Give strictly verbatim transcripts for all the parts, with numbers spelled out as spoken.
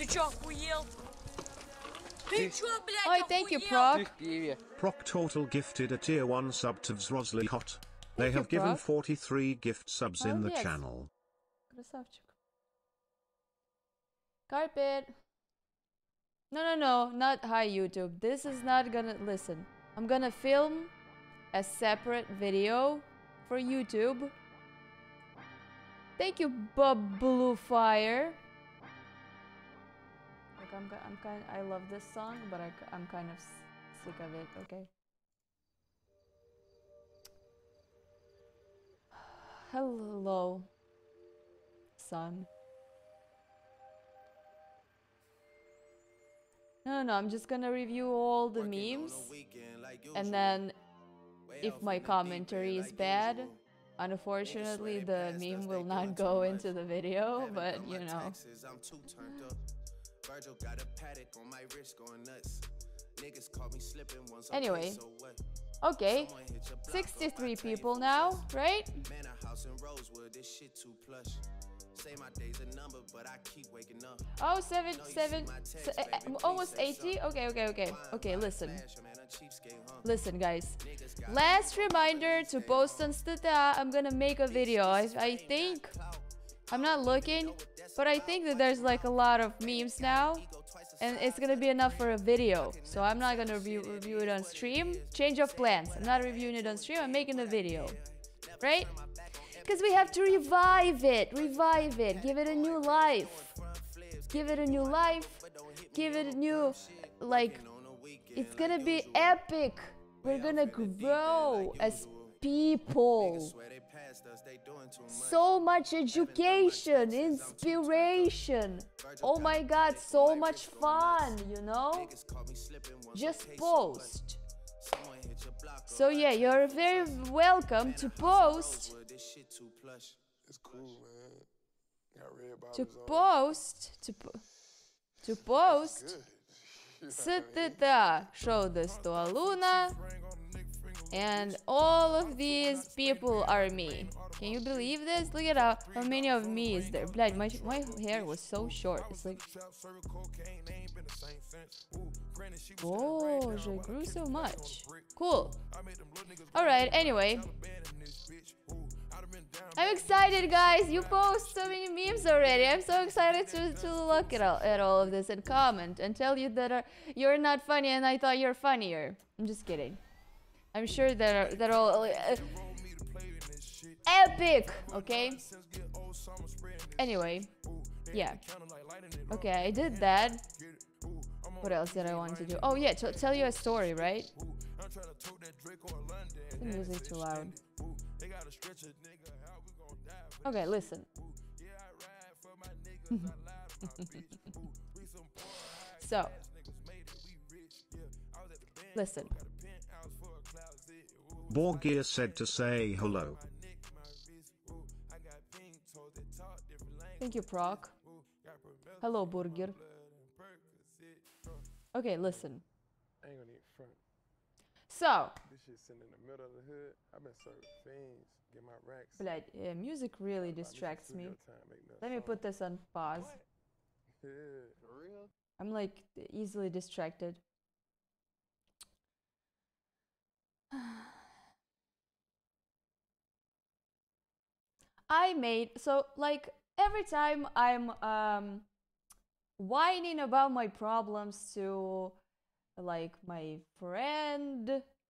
Ты чё, охуел? Ты чё, блядь, Ой, thank you, охуел? Proc. Proc Total gifted a tier one sub to Vzrozli Hot. They Thank you, have given Proc. forty-three gift subs in the Молодец. channel. Красавчик. Carpet. No, no, no, not hi YouTube. This is not gonna, listen. I'm gonna film a separate video for YouTube. Thank you, Bob Blue Fire. Like I'm, I'm kind, I love this song, but I, I'm kind of sick of it. Okay. Hello, son. No, no, no, I'm just gonna review all the memes, and then if my commentary is bad, unfortunately the meme will not go into the video, but you know. Anyway, okay, sixty-three people now, right? Oh, seven, seven, se uh, almost eighty? Okay, okay, okay. Okay, listen. Listen, guys. Last reminder to post on Stata. I'm gonna make a video. I, I think, I'm not looking, but I think that there's like a lot of memes now. And it's gonna be enough for a video. So I'm not gonna review, review it on stream. Change of plans. I'm not reviewing it on stream. I'm making a video. Right? Because we have to revive it, revive it, give it a new life, give it a new life, give it a new, like, it's gonna be epic. We're gonna grow as people. So much education, inspiration. Oh my God, so much fun, you know? Just post. So yeah, you're very welcome to post. It's cool, man. Got red To bottoms post, to po to post. on. Stata showed this to Aloona, and all of these people are me. Can you believe this? Look at how, how many of me is there. Блядь, my, my hair was so short. It's like... Oh, I grew so much. Cool. Alright, anyway. I'm excited, guys. You post so many memes already. I'm so excited to, to look at all, at all of this and comment and tell you that are, you're not funny and I thought you're funnier. I'm just kidding. I'm sure that they're all uh, epic, okay? Anyway, yeah. Okay, I did that. What else did I want to do? Oh yeah, to tell you a story, right? The music too loud. Okay, listen. So, listen. Borgia said to say hello. Thank you, Proc. Hello, Burger. Okay, listen. I ain't gonna eat front. So, This shit sitting in the middle of the hood. I've been serving fiends, get my racks. блядь, yeah, music really distracts me. Let me put this on pause. Yeah, for real? I'm like easily distracted. I made, so like every time I'm um, whining about my problems to like my friends,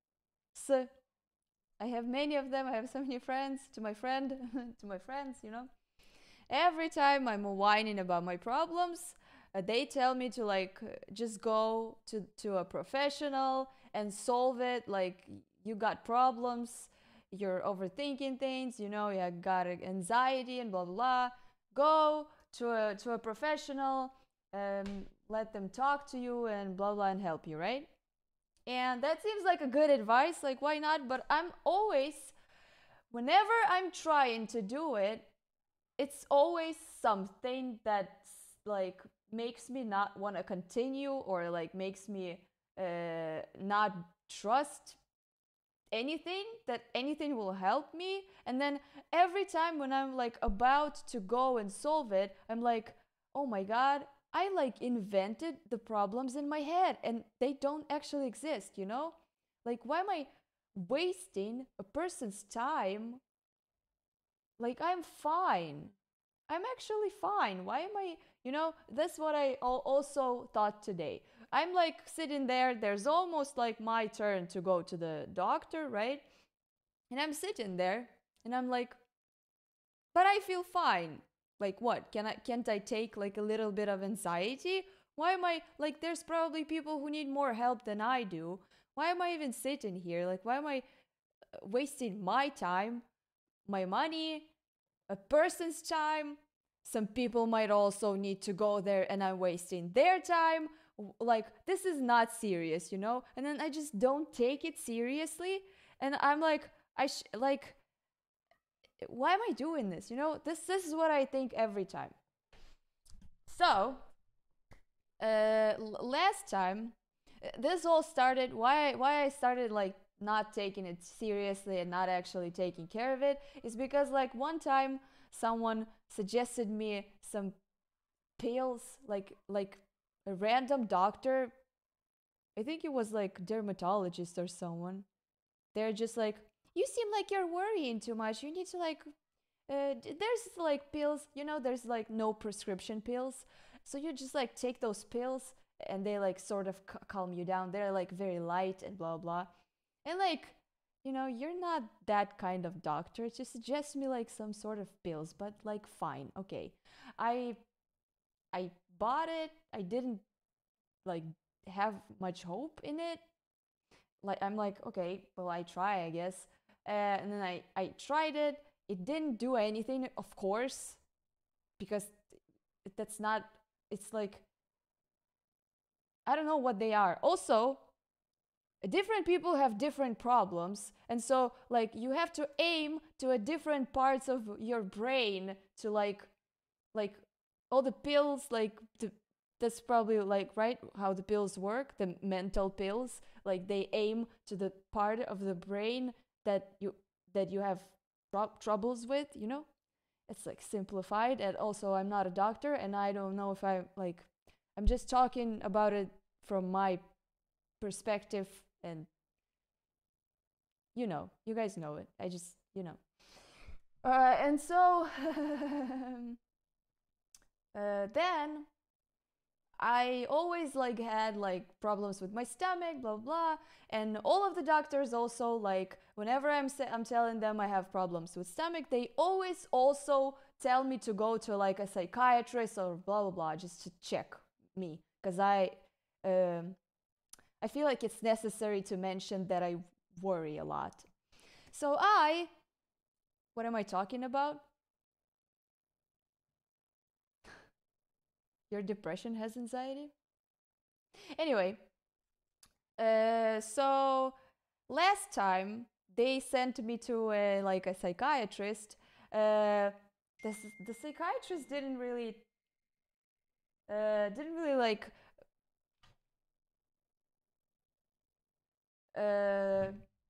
I have many of them, I have so many friends, to my friend, to my friends, you know. Every time I'm whining about my problems, uh, they tell me to like just go to, to a professional and solve it. Like, you got problems, you're overthinking things, you know, you got anxiety and blah blah blah. Go to a to a professional, um, let them talk to you and blah blah and help you, right? And that seems like a good advice, like why not? But I'm always, whenever I'm trying to do it, it's always something that's like makes me not want to continue, or like makes me uh, not trust anything, that anything will help me. And then every time when I'm like about to go and solve it, I'm like, oh my god, I like invented the problems in my head and they don't actually exist, you know? Like, why am I wasting a person's time? Like, I'm fine. I'm actually fine. Why am I, you know, that's what I also thought today. I'm like sitting there, there's almost like my turn to go to the doctor, right? And I'm sitting there and I'm like, but I feel fine. Like what? Can I can't I take like a little bit of anxiety? Why am I like there's probably people who need more help than I do. Why am I even sitting here? Like why am I wasting my time, my money, a person's time? Some people might also need to go there and I'm wasting their time. Like this is not serious, you know? And then I just don't take it seriously and I'm like I sh- like why am I doing this? You know, this this is what I think every time. So, uh, last time, this all started. Why why I started like not taking it seriously and not actually taking care of it is because like one time someone suggested me some pills, like like a random doctor. I think it was like dermatologist or someone. They're just like, you seem like you're worrying too much. You need to like, uh, there's like pills, you know, there's like no prescription pills. So you just like take those pills and they like sort of c- calm you down. They're like very light and blah, blah. And like, you know, you're not that kind of doctor to suggest me like some sort of pills, but like, fine. Okay. I, I bought it. I didn't like have much hope in it. Like I'm like, okay, well I try, I guess. Uh, and then I, I tried it. It didn't do anything, of course, because that's not, it's like, I don't know what they are. Also, different people have different problems. And so like you have to aim to a different parts of your brain to like, like all the pills, like the, that's probably like, right, how the pills work, the mental pills, like they aim to the part of the brain that you that you have tr- troubles with, you know? It's like simplified. And also I'm not a doctor and I don't know if I like I'm just talking about it from my perspective and you know, you guys know it. I just, you know. Uh, and so uh, then I always like had like problems with my stomach, blah blah, and all of the doctors also like whenever I'm sa- I'm telling them I have problems with stomach, they always also tell me to go to like a psychiatrist or blah blah blah just to check me because I um, I feel like it's necessary to mention that I worry a lot. So I, what am I talking about? Your depression has anxiety? Anyway, uh, so last time they sent me to a, like a psychiatrist. Uh, the, the psychiatrist didn't really uh, didn't really like uh,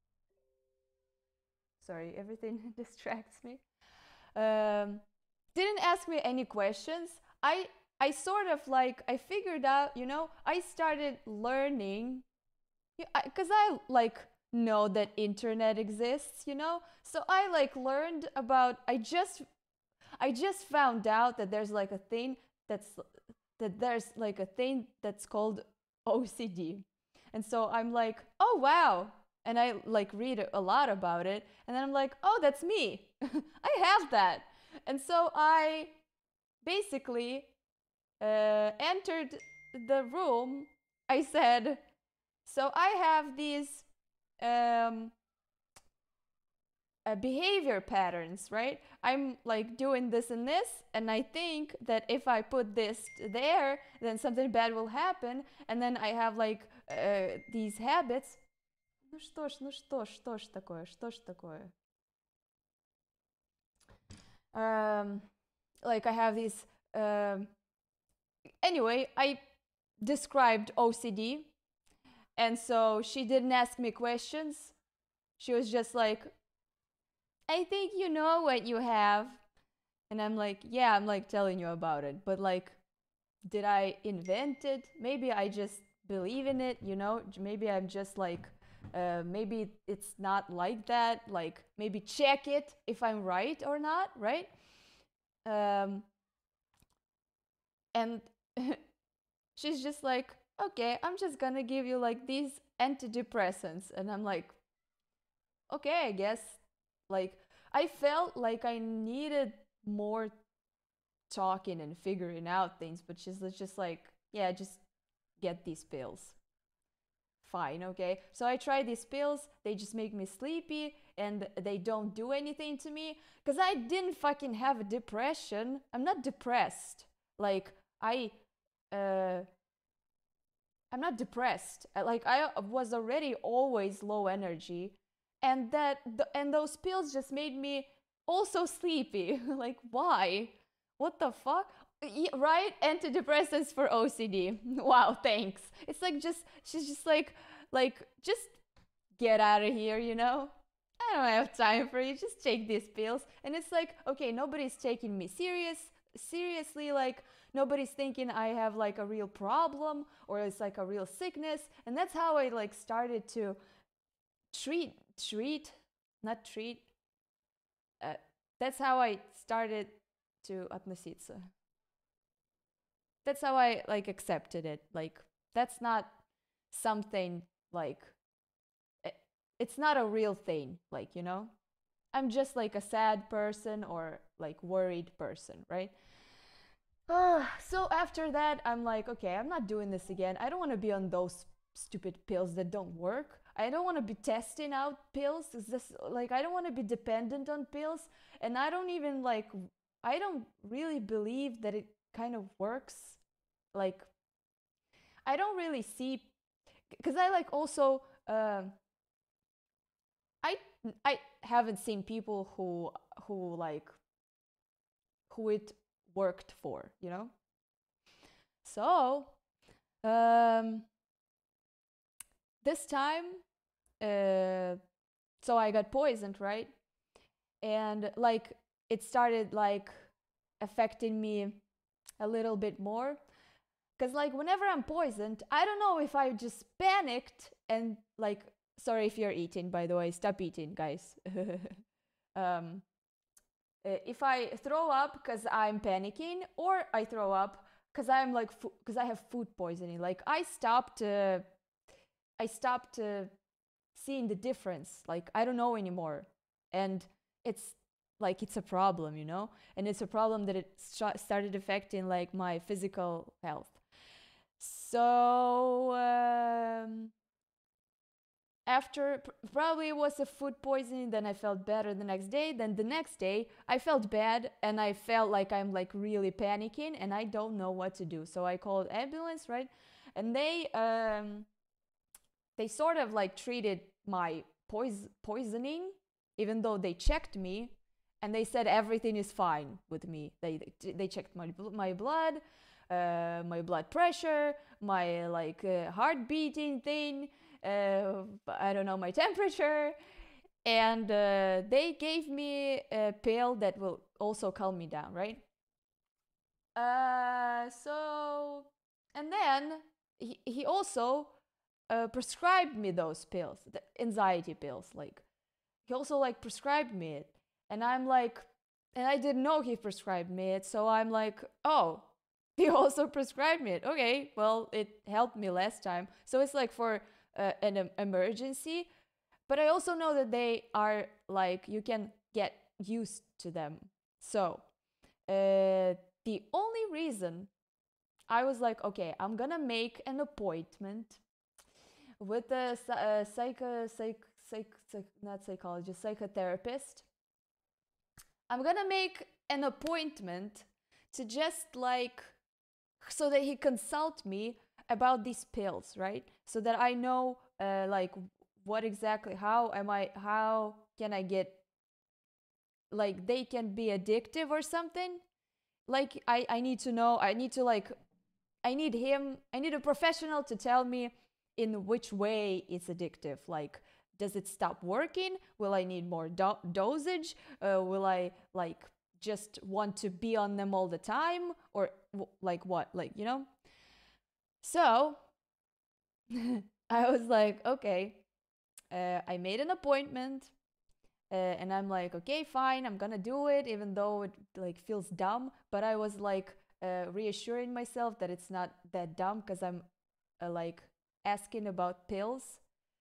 sorry, everything distracts me. Um, didn't ask me any questions. I I sort of like I figured out, you know, I started learning because I like know that internet exists, you know? So I like learned about I just I just found out that there's like a thing that's that there's like a thing that's called O C D. And so I'm like, "Oh wow." And I like read a lot about it and then I'm like, "Oh, that's me. I have that." And so I basically uh, entered the room. I said, so I have these um, uh, behavior patterns, right? I'm like doing this and this, and I think that if I put this there, then something bad will happen. And then I have like uh, these habits. Ну что ж, ну что, что ж такое, что ж такое? Um, like I have these. Um, anyway, I described O C D, and so she didn't ask me questions. She was just like, I think you know what you have. And I'm like, yeah, I'm like telling you about it. But like, did I invent it? Maybe I just believe in it, you know? Maybe I'm just like, uh, maybe it's not like that. Like, maybe check it if I'm right or not, right? Um, and she's just like, okay, I'm just gonna give you like these antidepressants. And I'm like, okay, I guess. Like, I felt like I needed more talking and figuring out things, but she's just like, yeah, just get these pills. Fine, okay. So I try these pills, they just make me sleepy and they don't do anything to me because I didn't fucking have a depression. I'm not depressed. Like, I, uh, I'm not depressed. Like, I was already always low energy, and that, and those pills just made me also sleepy. Like, why? What the fuck? Right? Antidepressants for O C D. Wow, thanks. It's like just, she's just like, like, just get out of here, you know? I don't have time for you. Just take these pills. And it's like, okay, nobody's taking me serious, seriously. Like, nobody's thinking I have like a real problem or it's like a real sickness. And that's how I like started to treat, treat, not treat. Uh, that's how I started to относиться. That's how I like accepted it. Like, that's not something like, it's not a real thing, like, you know? I'm just like a sad person or like worried person, right? Uh, so after that, I'm like, okay, I'm not doing this again. I don't want to be on those stupid pills that don't work. I don't want to be testing out pills. Is this like, I don't want to be dependent on pills. And I don't even like, I don't really believe that it kind of works. Like, I don't really see, because I like also, uh, I I haven't seen people who who like who it worked for, you know. So um, this time, uh, so I got poisoned, right? And like it started like affecting me a little bit more. Because like whenever I'm poisoned, I don't know if I just panicked and like, sorry if you're eating, by the way, stop eating, guys. um, if I throw up because I'm panicking, or I throw up because I'm like, because I have food poisoning. Like I stopped, uh, I stopped uh, seeing the difference. Like I don't know anymore, and it's like it's a problem, you know. And it's a problem that it st- started affecting like my physical health. So um, after probably it was a food poisoning, then I felt better the next day. Then the next day I felt bad and I felt like I'm like really panicking and I don't know what to do. So I called ambulance, right? And they um, they sort of like treated my pois- poisoning, even though they checked me and they said everything is fine with me. They they checked my my blood. Uh, my blood pressure, my like uh, heart beating thing, uh, I don't know, my temperature, and uh, they gave me a pill that will also calm me down, right? Uh, so, and then he, he also uh, prescribed me those pills, the anxiety pills, like he also like prescribed me it, and I'm like, and I didn't know he prescribed me it, so I'm like, oh, he also prescribed me it. Okay, well, it helped me last time. So it's like for uh, an um, emergency. But I also know that they are like, you can get used to them. So uh, the only reason I was like, okay, I'm gonna make an appointment with a uh, psycho, psych, psych, psych, not psychologist, psychotherapist. I'm gonna make an appointment to just like, so that he consult me about these pills, right? So that I know uh, like what exactly, how am I, how can I get, like they can be addictive or something. Like I, I need to know, I need to like, I need him, I need a professional to tell me in which way it's addictive. Like, does it stop working? Will I need more do- dosage? Uh, will I like just want to be on them all the time, or like what, like, you know? So I was like, okay, uh, I made an appointment, uh, and I'm like, okay, fine, I'm gonna do it, even though it like feels dumb. But I was like uh, reassuring myself that it's not that dumb, because I'm uh, like asking about pills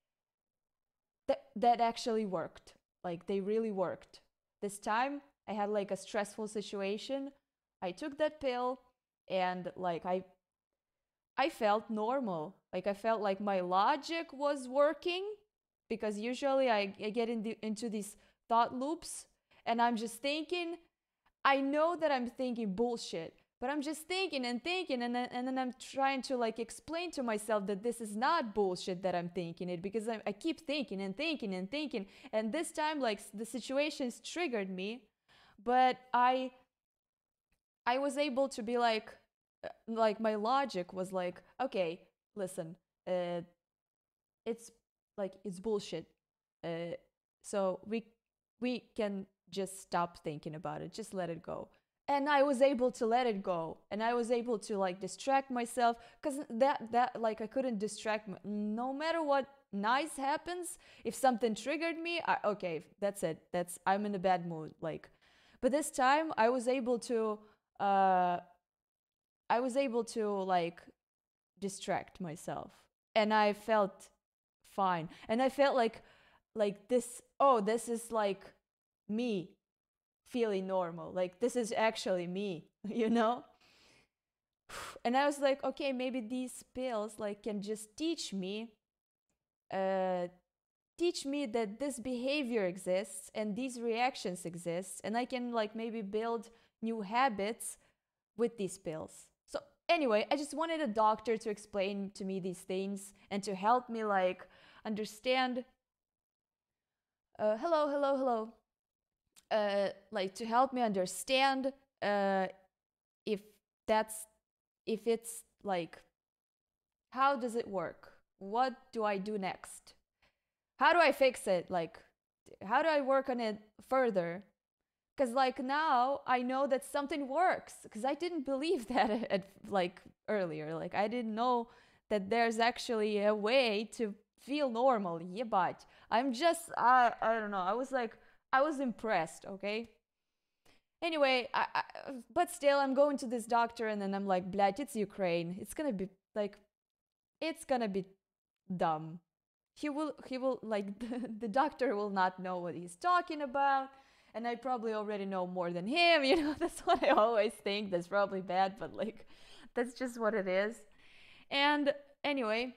that that actually worked. Like, they really worked. This time I had like a stressful situation. I took that pill, and like I I felt normal. Like, I felt like my logic was working, because usually I, I get in the, into these thought loops, and I'm just thinking. I know that I'm thinking bullshit, but I'm just thinking and thinking, and then, and then I'm trying to like explain to myself that this is not bullshit that I'm thinking it, because I, I keep thinking and thinking and thinking, and this time like the situations triggered me, but I I was able to be like, uh, like my logic was like, okay, listen, uh, it's like it's bullshit, uh, so we we can just stop thinking about it, just let it go. And I was able to let it go, and I was able to like distract myself, because that that like I couldn't distract me. No matter what nice happens, if something triggered me, I, okay, that's it, that's I'm in a bad mood, like. But this time I was able to uh I was able to like distract myself, and I felt fine, and I felt like like this, oh, this is like me feeling normal, like this is actually me, you know. And I was like, okay, maybe these pills like can just teach me uh teach me that this behavior exists and these reactions exist, and I can like maybe build new habits with these pills. So anyway, I just wanted a doctor to explain to me these things and to help me like understand. Uh, hello, hello, hello. Uh, like to help me understand uh, if that's if it's like, how does it work? What do I do next? How do I fix it? Like, how do I work on it further? Because like now I know that something works, because I didn't believe that at, at like earlier. Like, I didn't know that there's actually a way to feel normal. Yeah, but I'm just I I don't know. I was like I was impressed. Okay. Anyway, I, I, but still, I'm going to this doctor, and then I'm like, блядь, it's Ukraine. It's gonna be like, it's gonna be dumb. He will he will like the, the doctor will not know what he's talking about. And I probably already know more than him, you know, that's what I always think. That's probably bad, but like, that's just what it is. And anyway,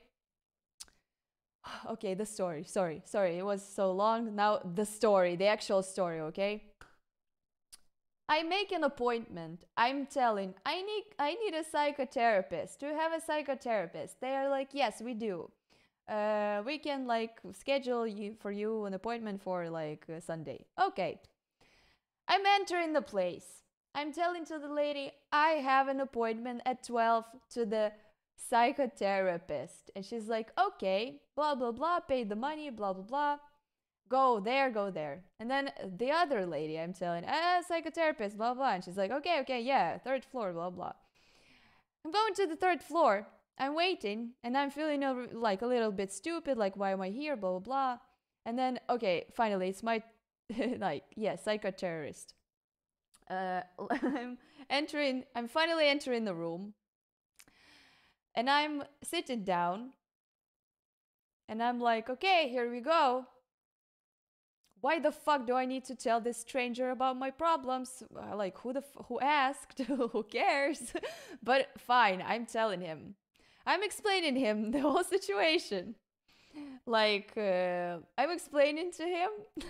okay, the story, sorry, sorry, it was so long. Now the story, the actual story, okay? I make an appointment. I'm telling, I need, I need a psychotherapist. Do you have a psychotherapist? They are like, yes, we do. Uh, we can like schedule you for you an appointment for like uh, Sunday. Okay. I'm entering the place. I'm telling to the lady, I have an appointment at twelve to the psychotherapist. And she's like, okay, blah, blah, blah, pay the money, blah, blah, blah. Go there, go there. And then the other lady, I'm telling, ah, psychotherapist, blah, blah. And she's like, okay, okay, yeah, third floor, blah, blah. I'm going to the third floor. I'm waiting, and I'm feeling a, like a little bit stupid, like, why am I here, blah, blah, blah. And then, okay, finally, it's my like, yeah, psychotherapist. Uh, I'm entering, I'm finally entering the room, and I'm sitting down, and I'm like, okay, here we go. Why the fuck do I need to tell this stranger about my problems? Uh, like, who the f- who asked? Who cares? But fine, I'm telling him. I'm explaining him the whole situation. Like, uh, I'm explaining to him.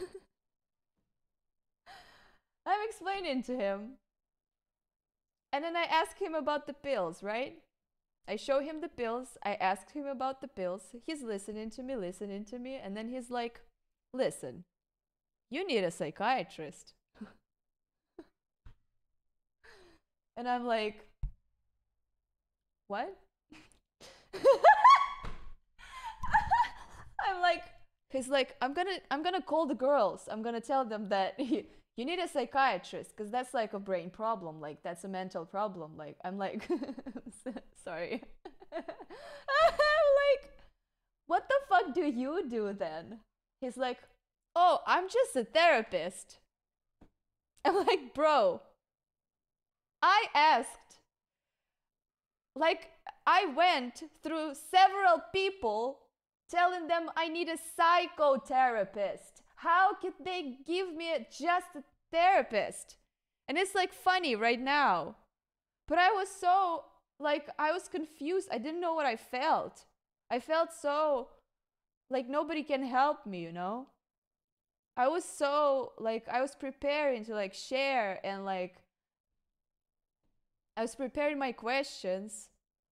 I'm explaining to him. And then I ask him about the pills, right? I show him the pills. I ask him about the pills. He's listening to me, listening to me. And then he's like, listen, you need a psychiatrist. And I'm like, what? I'm like, he's like, I'm gonna, I'm gonna call the girls. I'm gonna tell them that You need a psychiatrist, because that's like a brain problem. Like, that's a mental problem. Like, I'm like, sorry. I'm like, what the fuck do you do then? He's like, oh, I'm just a therapist. I'm like, bro, I asked, like, I went through several people telling them I need a psychotherapist. How could they give me a, just a therapist? And it's like funny right now. But I was so, like, I was confused. I didn't know what I felt. I felt so, like, nobody can help me, you know? I was so, like, I was preparing to, like, share and, like, I was preparing my questions.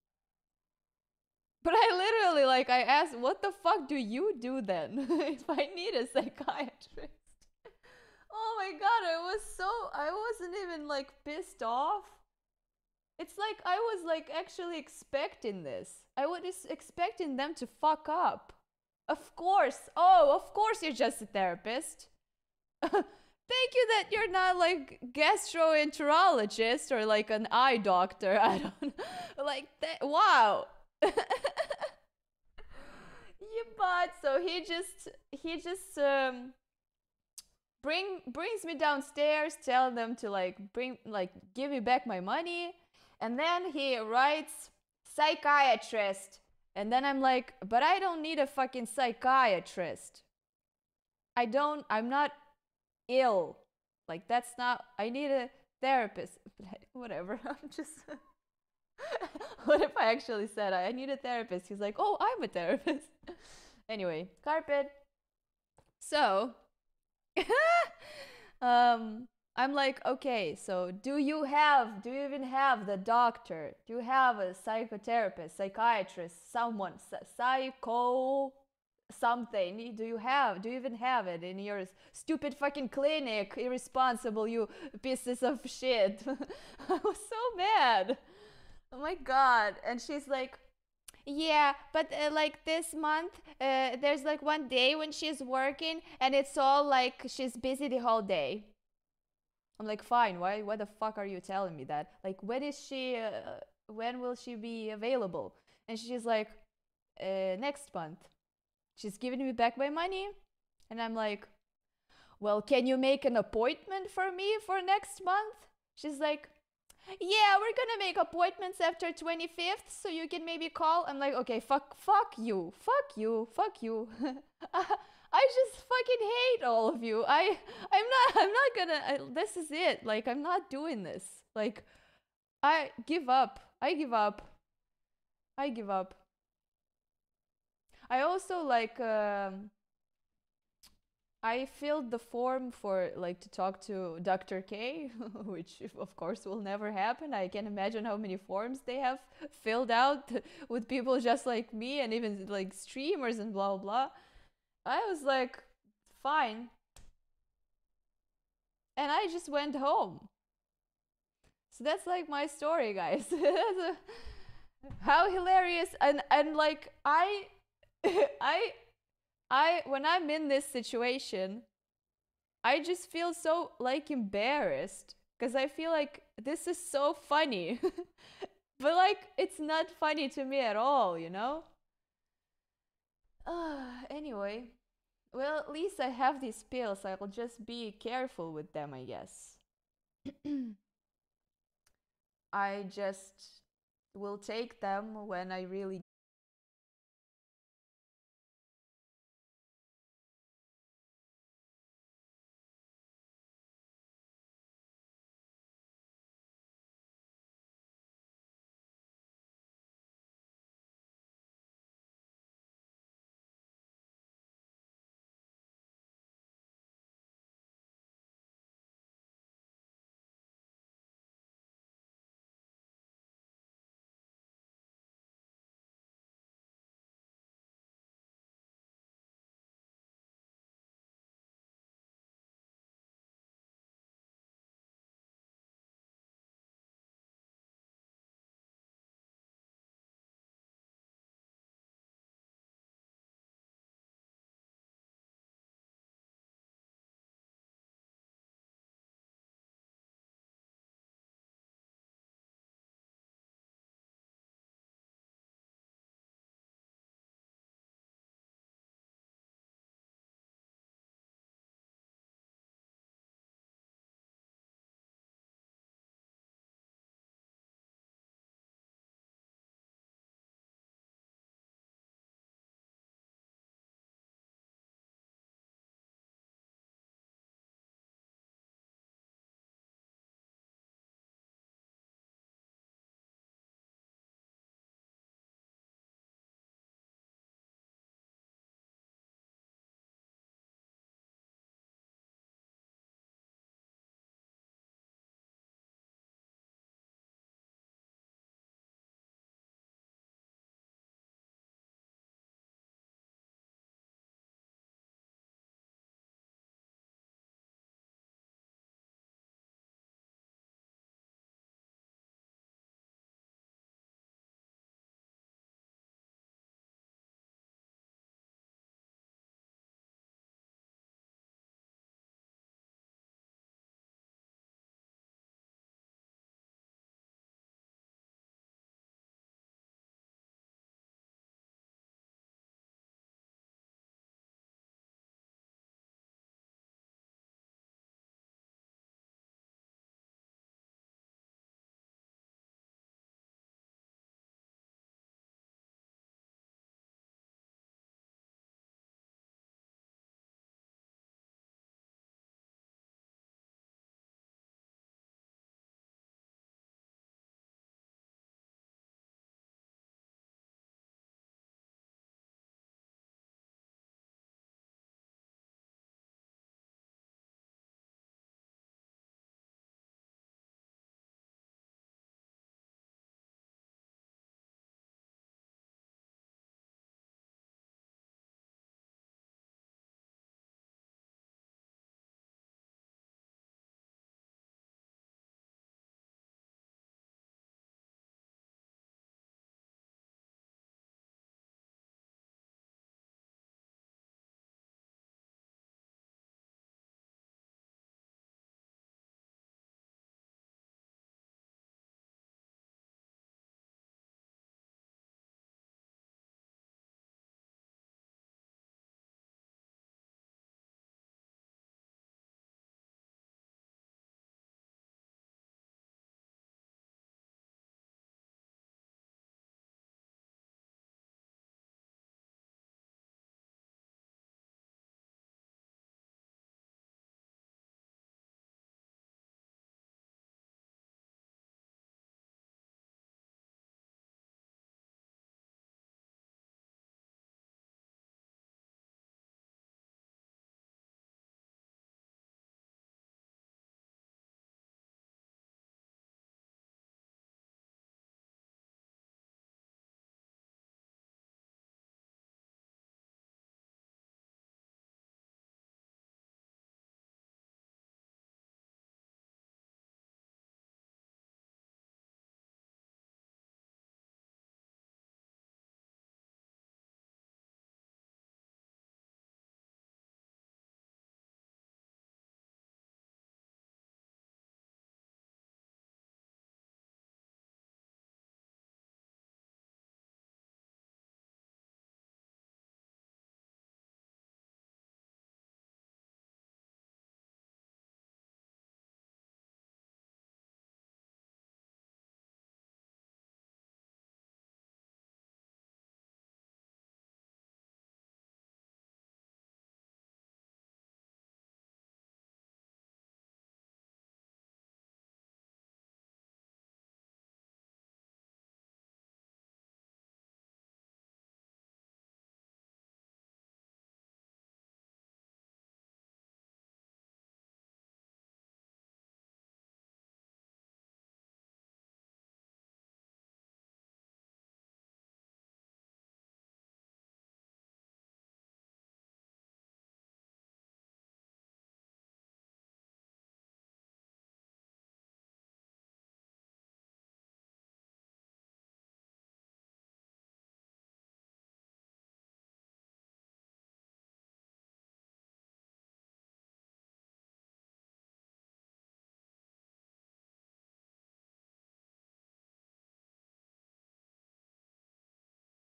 But I literally, like, I asked, what the fuck do you do then if I need a psychiatrist? Oh my god, I was so, I wasn't even, like, pissed off. It's like, I was, like, actually expecting this. I was expecting them to fuck up. Of course. Oh, of course you're just a therapist. Thank you that you're not, like, gastroenterologist or, like, an eye doctor. I don't know. Like, that, wow. Yeah, but so he just he just um bring brings me downstairs, tell them to like bring like give me back my money, and then he writes psychiatrist, and then I'm like, but I don't need a fucking psychiatrist. I don't I'm not ill. Like, that's not, I need a therapist. Whatever. I'm just what if I actually said I need a therapist? He's like, oh, I'm a therapist. Anyway, carpet. So, um, I'm like, okay, so do you have, do you even have the doctor? Do you have a psychotherapist, psychiatrist, someone, psycho something? Do you have, do you even have it in your stupid fucking clinic? Irresponsible, you pieces of shit. I was so mad. Oh my god. And she's like, yeah, but uh, like this month, uh, there's like one day when she's working and it's all like she's busy the whole day. I'm like, fine, why, why the fuck are you telling me that? Like, when is she, uh, when will she be available? And she's like, uh, next month. She's giving me back my money. And I'm like, well, can you make an appointment for me for next month? She's like, yeah, we're gonna make appointments after twenty-fifth, so you can maybe call. I'm like, okay, fuck, fuck you, fuck you, fuck you. I just fucking hate all of you. I, I'm not, I'm not gonna, I, this is it. Like, I'm not doing this. Like, I give up. I give up. I give up. I also, like, um, I filled the form for, like, to talk to Doctor K, which of course will never happen. I can imagine how many forms they have filled out with people just like me and even like streamers and blah, blah, blah. I was like, fine. And I just went home. So that's like my story, guys. How hilarious. And, and like, I, I, I, when I'm in this situation, I just feel so, like, embarrassed. Because I feel like this is so funny. But, like, it's not funny to me at all, you know? Uh, anyway. Well, at least I have these pills. I'll just be careful with them, I guess. I just will take them when I really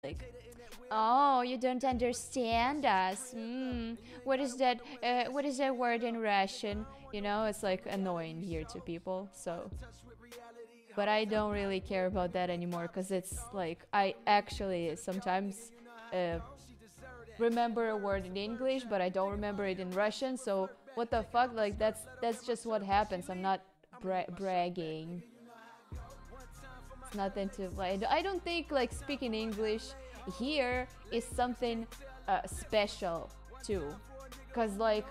Like, oh, you don't understand us. Mm, what is that? Uh, what is that word in Russian? You know, it's like annoying here to people. So, but I don't really care about that anymore because it's like I actually sometimes uh, remember a word in English, but I don't remember it in Russian. So what the fuck? Like that's that's just what happens. I'm not bra bragging. It's nothing to like. I don't think like speaking English here is something uh, special too, because like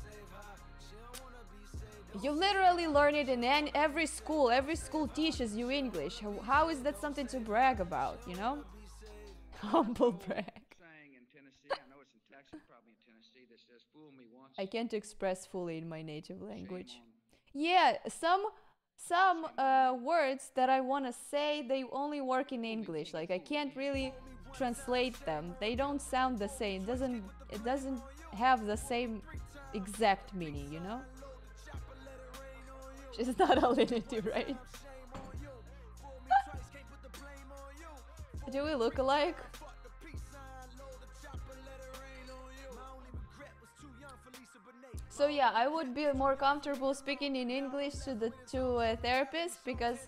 you literally learn it in an, every school. Every school teaches you English. How, how is that something to brag about, you know? Humble brag. I can't express fully in my native language. Yeah, some some uh, words that I want to say, they only work in English. Like I can't really translate them. They don't sound the same. It doesn't it doesn't have the same exact meaning, you know? She's not Aloonity, right? Do we look alike? So yeah, I would be more comfortable speaking in English to the to a therapist because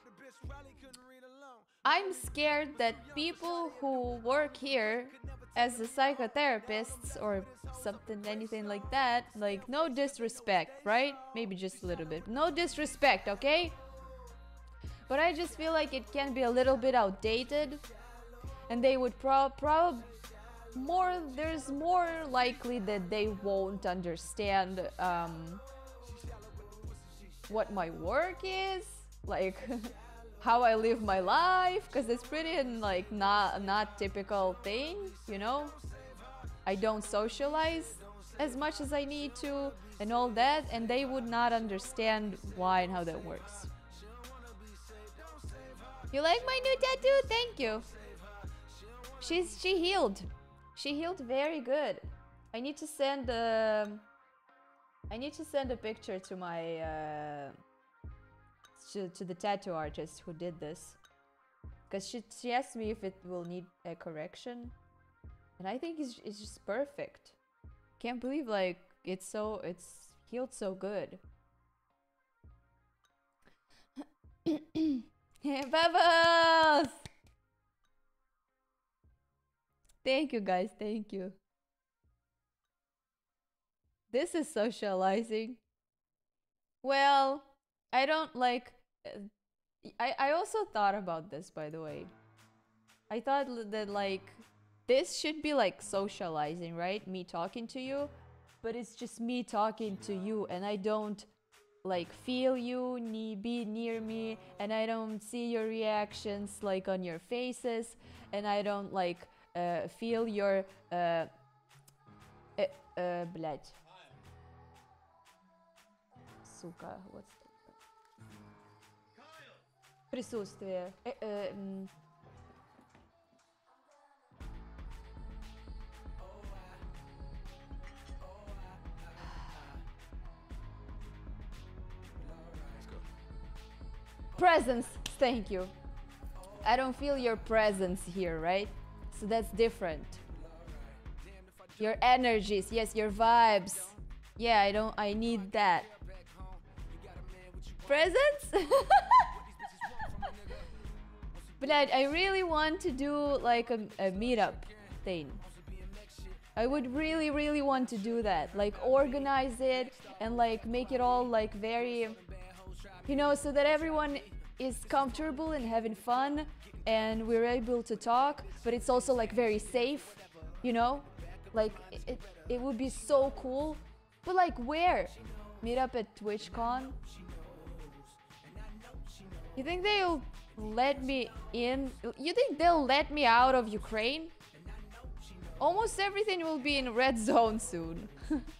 I'm scared that people who work here as a psychotherapists or something, anything like that, like no disrespect, right? Maybe just a little bit. No disrespect, okay? But I just feel like it can be a little bit outdated, and they would prob prob more. There's more likely that they won't understand um, what my work is, like how I live my life, because it's pretty like not not typical thing, you know. I don't socialize as much as I need to and all that, and they would not understand why and how that works. You like my new tattoo? Thank you. She's she healed. She healed very good. I need to send a I need to send a picture to my uh, to, to the tattoo artist who did this, because she she asked me if it will need a correction, and I think it's it's just perfect. Can't believe like it's so it's healed so good. Bubbles! Thank you guys, thank you. This is socializing. Well, I don't like... Uh, I, I also thought about this, by the way. I thought that like, this should be like socializing, right? Me talking to you, but it's just me talking to you, and I don't like feel you ne be near me, and I don't see your reactions like on your faces, and I don't like uh, feel your uh, uh, uh, блядь. Сука, what's that? Присутствие. Э, э, м. Presence, thank you. I don't feel your presence here, right? So that's different. Your energies, yes, your vibes. Yeah, I don't, I need that. Presence? But I, I really want to do like a, a meetup thing. I would really, really want to do that. Like organize it and like make it all like very, you know, so that everyone is comfortable and having fun and we're able to talk, but it's also like very safe, you know? Like it, it, it would be so cool. But like where? Meet up at TwitchCon? You think they'll let me in? You think they'll let me out of Ukraine? Almost everything will be in red zone soon.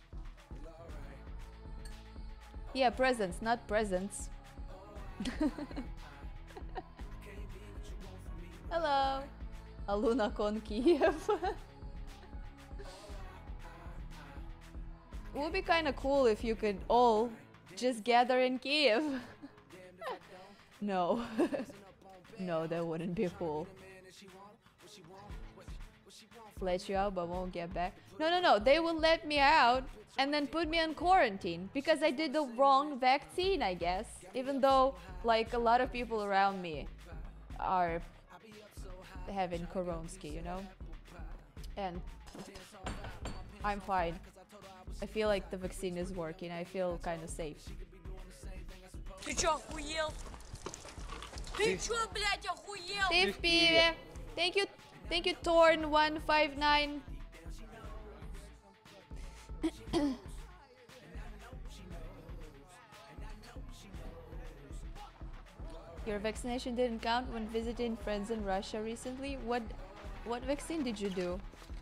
Yeah, presents, not presents. Hello, Aloona Con Kiev. It would be kind of cool if you could all just gather in Kiev. No, no, that wouldn't be cool. let you out but won't get back. No, no, no. They will let me out and then put me on quarantine because I did the wrong vaccine, I guess. Even though, like, a lot of people around me are having Koronski, you know? And I'm fine. I feel like the vaccine is working. I feel kind of safe. Ты чё, охуел? Ты чё, блядь, охуел? Ты в пиве. Thank you, thank you, Torn one five nine. Your vaccination didn't count when visiting friends in Russia recently. What, what vaccine did you do?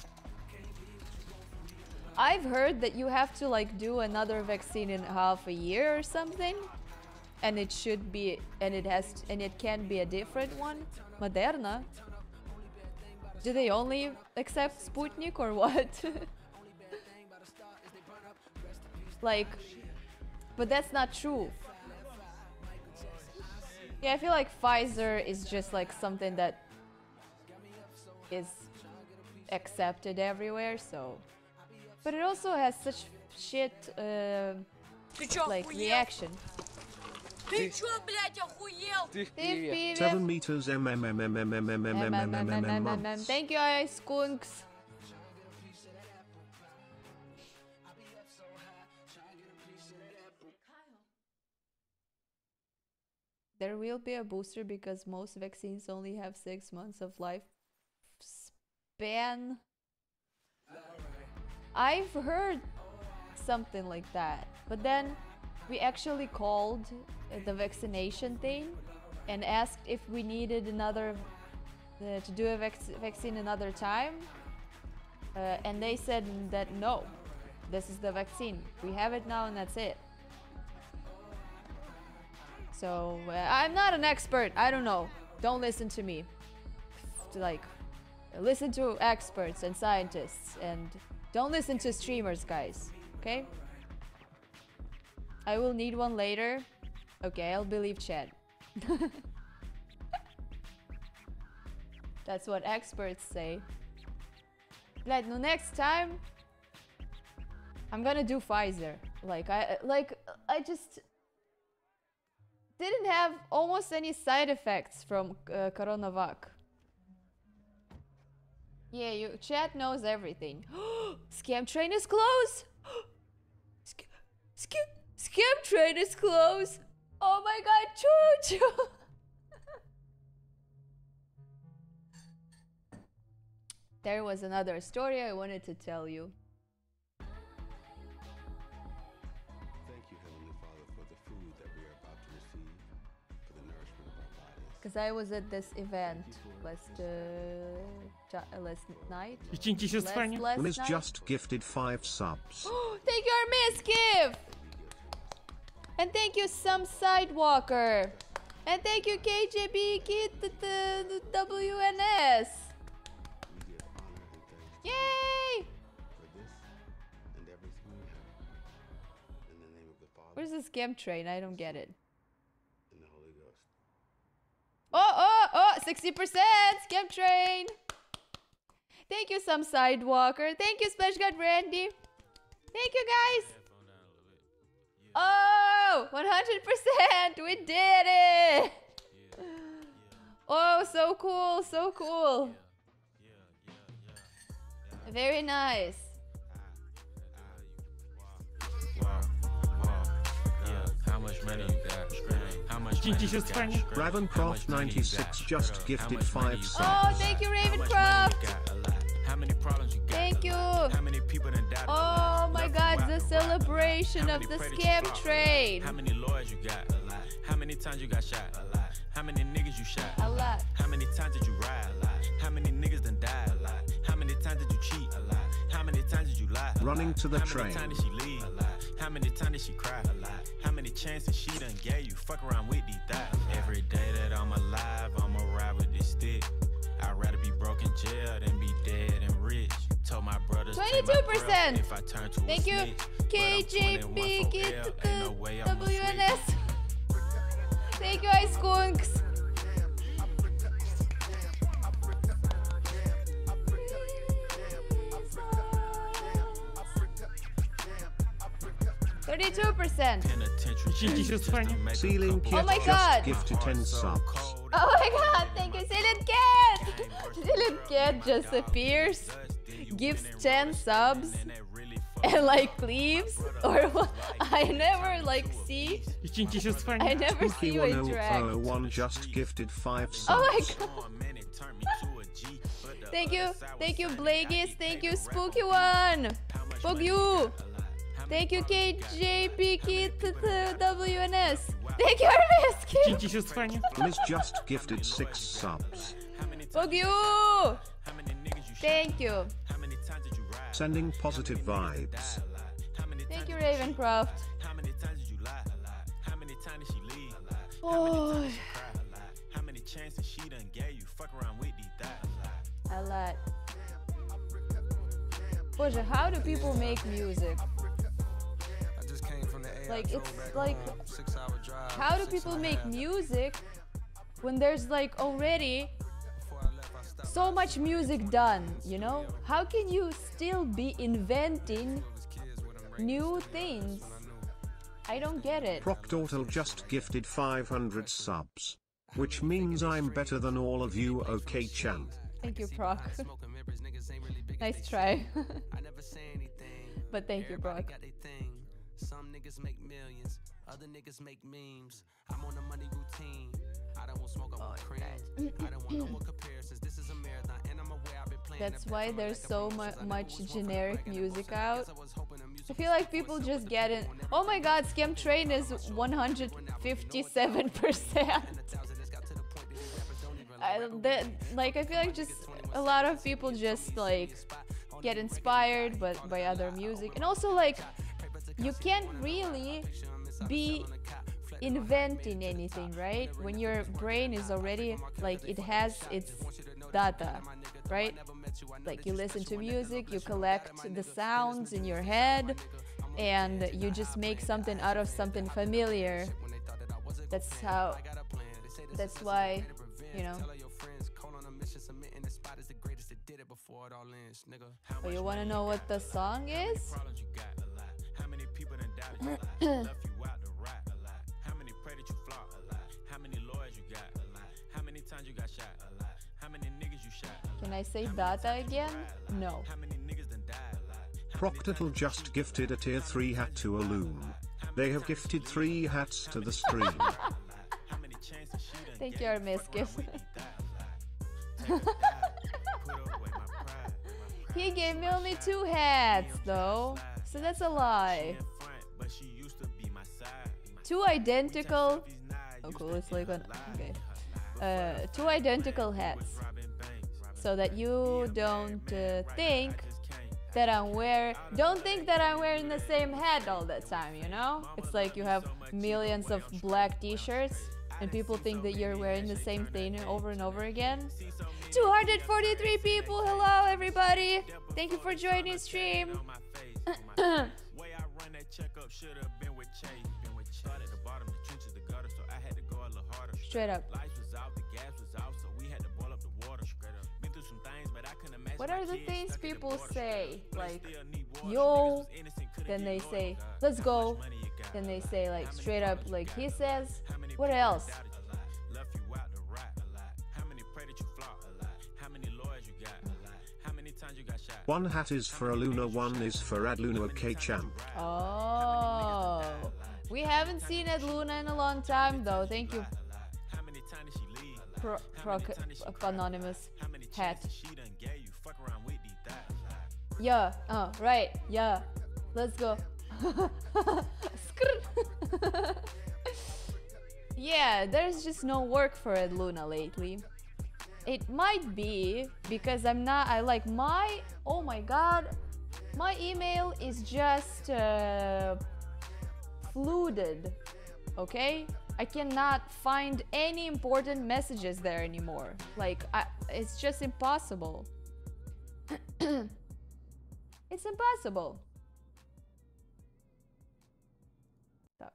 I've heard that you have to like do another vaccine in half a year or something, and it should be, and it has, to, and it can be a different one. Moderna. Do they only accept Sputnik or what? Like, but that's not true. Yeah, I feel like Pfizer is just like something that is accepted everywhere, so. But it also has such shit, uh, like, reaction. Ты чё, блядь, охуел? Ты в пиве. Seven meters m m m m m m m m m m m m m. Thank you, Ice Skunks. There will be a booster because most vaccines only have six months of life span. I've heard something like that, but then we actually called the vaccination thing and asked if we needed another uh, to do a vac vaccine another time, uh, and they said that no, this is the vaccine, we have it now and that's it. So uh, I'm not an expert, I don't know, don't listen to me. Like, listen to experts and scientists, and don't listen to streamers, guys, okay? I will need one later. Okay, I'll believe Chad. That's what experts say. Like, no, next time I'm gonna do Pfizer. Like, I like I just didn't have almost any side effects from uh, Coronavac. Yeah, you chat knows everything. Scam train is closed. Scam, scam, scam train is closed. Oh my god, choo choo. There was another story I wanted to tell you. Thank you, Heavenly Father, for the food that we are about to receive, for the nourishment of our bodies. Because I was at this event last uh, last night. Last, last Liz night. just gifted five subs. Thank you, Armis Give! And thank you, Some Sidewalker. And thank you, K J B Kid W N S. We give honor and thanks Yay! for this and everything we have. In the name of the Father, Where's the scam train? I don't get it. and the Holy Ghost. Oh, oh, oh, sixty percent scam train. Thank you, Some Sidewalker. Thank you, Splash God Randy. Thank you, guys. Oh, one hundred percent. We did it. Oh, so cool, so cool. Very nice. How much money you got? How much money you got? Ravencroft ninety-six just gifted five subs. Oh, thank you, Ravencroft. How many problems you got? Thank you. How many people done died? Oh my god, the celebration of the scam train. How many lawyers you got? A lot. How many times you got shot? A lot. How many niggas you shot? A lot. How many times did you ride? A lot. How many niggas done died? A lot. How many times did you cheat? A lot. How many times did you lie? A Running lot. to the How train. many times did she leave? A lot. How many times did she cry? A lot. How many chances she done gave you? Fuck around with these thighs. Every day that I'm alive, I'ma ride with this stick. I'd rather be broke in jail than be dead and rich. Told my brothers twenty-two percent. if I turn to Thank a you, snitch. K J B But I'm twenty-one for L, ain't no way I'ma W N S. switch. Thank you, Ice Skunks. forty-two percent. Ceiling Kid Oh my just God. gifted ten subs. Oh my god, thank you, Silent Cat! Silent Cat just appears, gives ten subs, and like leaves? Or what? I never like see. I never see you interact. Pinky one oh one just gifted five subs. Oh my god. Thank you, thank you, Blagis, thank you, Spooky One! Fuck you! Thank you, K J P K W N S! Thank you, Hermes! Liz just gifted six subs. Fuck you! Thank you. Sending positive vibes. Thank you, Ravencroft. Oh. A lot. Boże, how do people make music? Like, it's like, how do people make music when there's like already so much music done, you know? How can you still be inventing new things? I don't get it. Proctortal just gifted five hundred subs. Which means I'm better than all of you, okay champ. Thank you, Proc. Nice try. But thank you, Proc. Some niggas make millions, other niggas make memes. I'm on a money routine. I don't want smoke, I want cream. I don't want no more comparisons. This is a marathon, and I'm aware I've been playing. That's why there's so mu much generic music out. I feel like people just get it. Oh my god, Scam Train is one hundred fifty-seven percent. I, that, like, I feel like just a lot of people just like get inspired but by other music, and also like you can't really be inventing anything, right? When your brain is already like, it has its data, right? Like you listen to music, you collect the sounds in your head, and you just make something out of something familiar. That's how, that's why, you know. Oh, you want to know what the song is? Can I say data again? No. Proctortal just gifted a tier three hat to Aloona. They have gifted three hats to the stream. Thank you, Armiskis. He gave me only two hats, though, so that's a lie. Two identical. Oh, cool! It's like one. Okay. Uh, two identical hats, so that you don't uh, think that I'm wearing. Don't think that I'm wearing the same hat all the time. You know, it's like you have millions of black T-shirts, and people think that you're wearing the same thing over and over again. two hundred forty-three people. Hello, everybody. Thank you for joining stream. Straight up. What are the things people say? Like, yo, then they say, let's go. Then they say, like, straight up, like he says. What else? One hat is for Aloona, one is for Aloona, okay champ. Oh, we haven't seen Aloona in a long time though. Thank you, Pro, Pro Anonymous hat. Yeah, oh, right, yeah. Let's go. Yeah, there's just no work for Aloona lately. It might be because I'm not, I like my, oh my god, my email is just uh, flooded, okay? I cannot find any important messages there anymore. Like, I, it's just impossible. It's impossible. Так.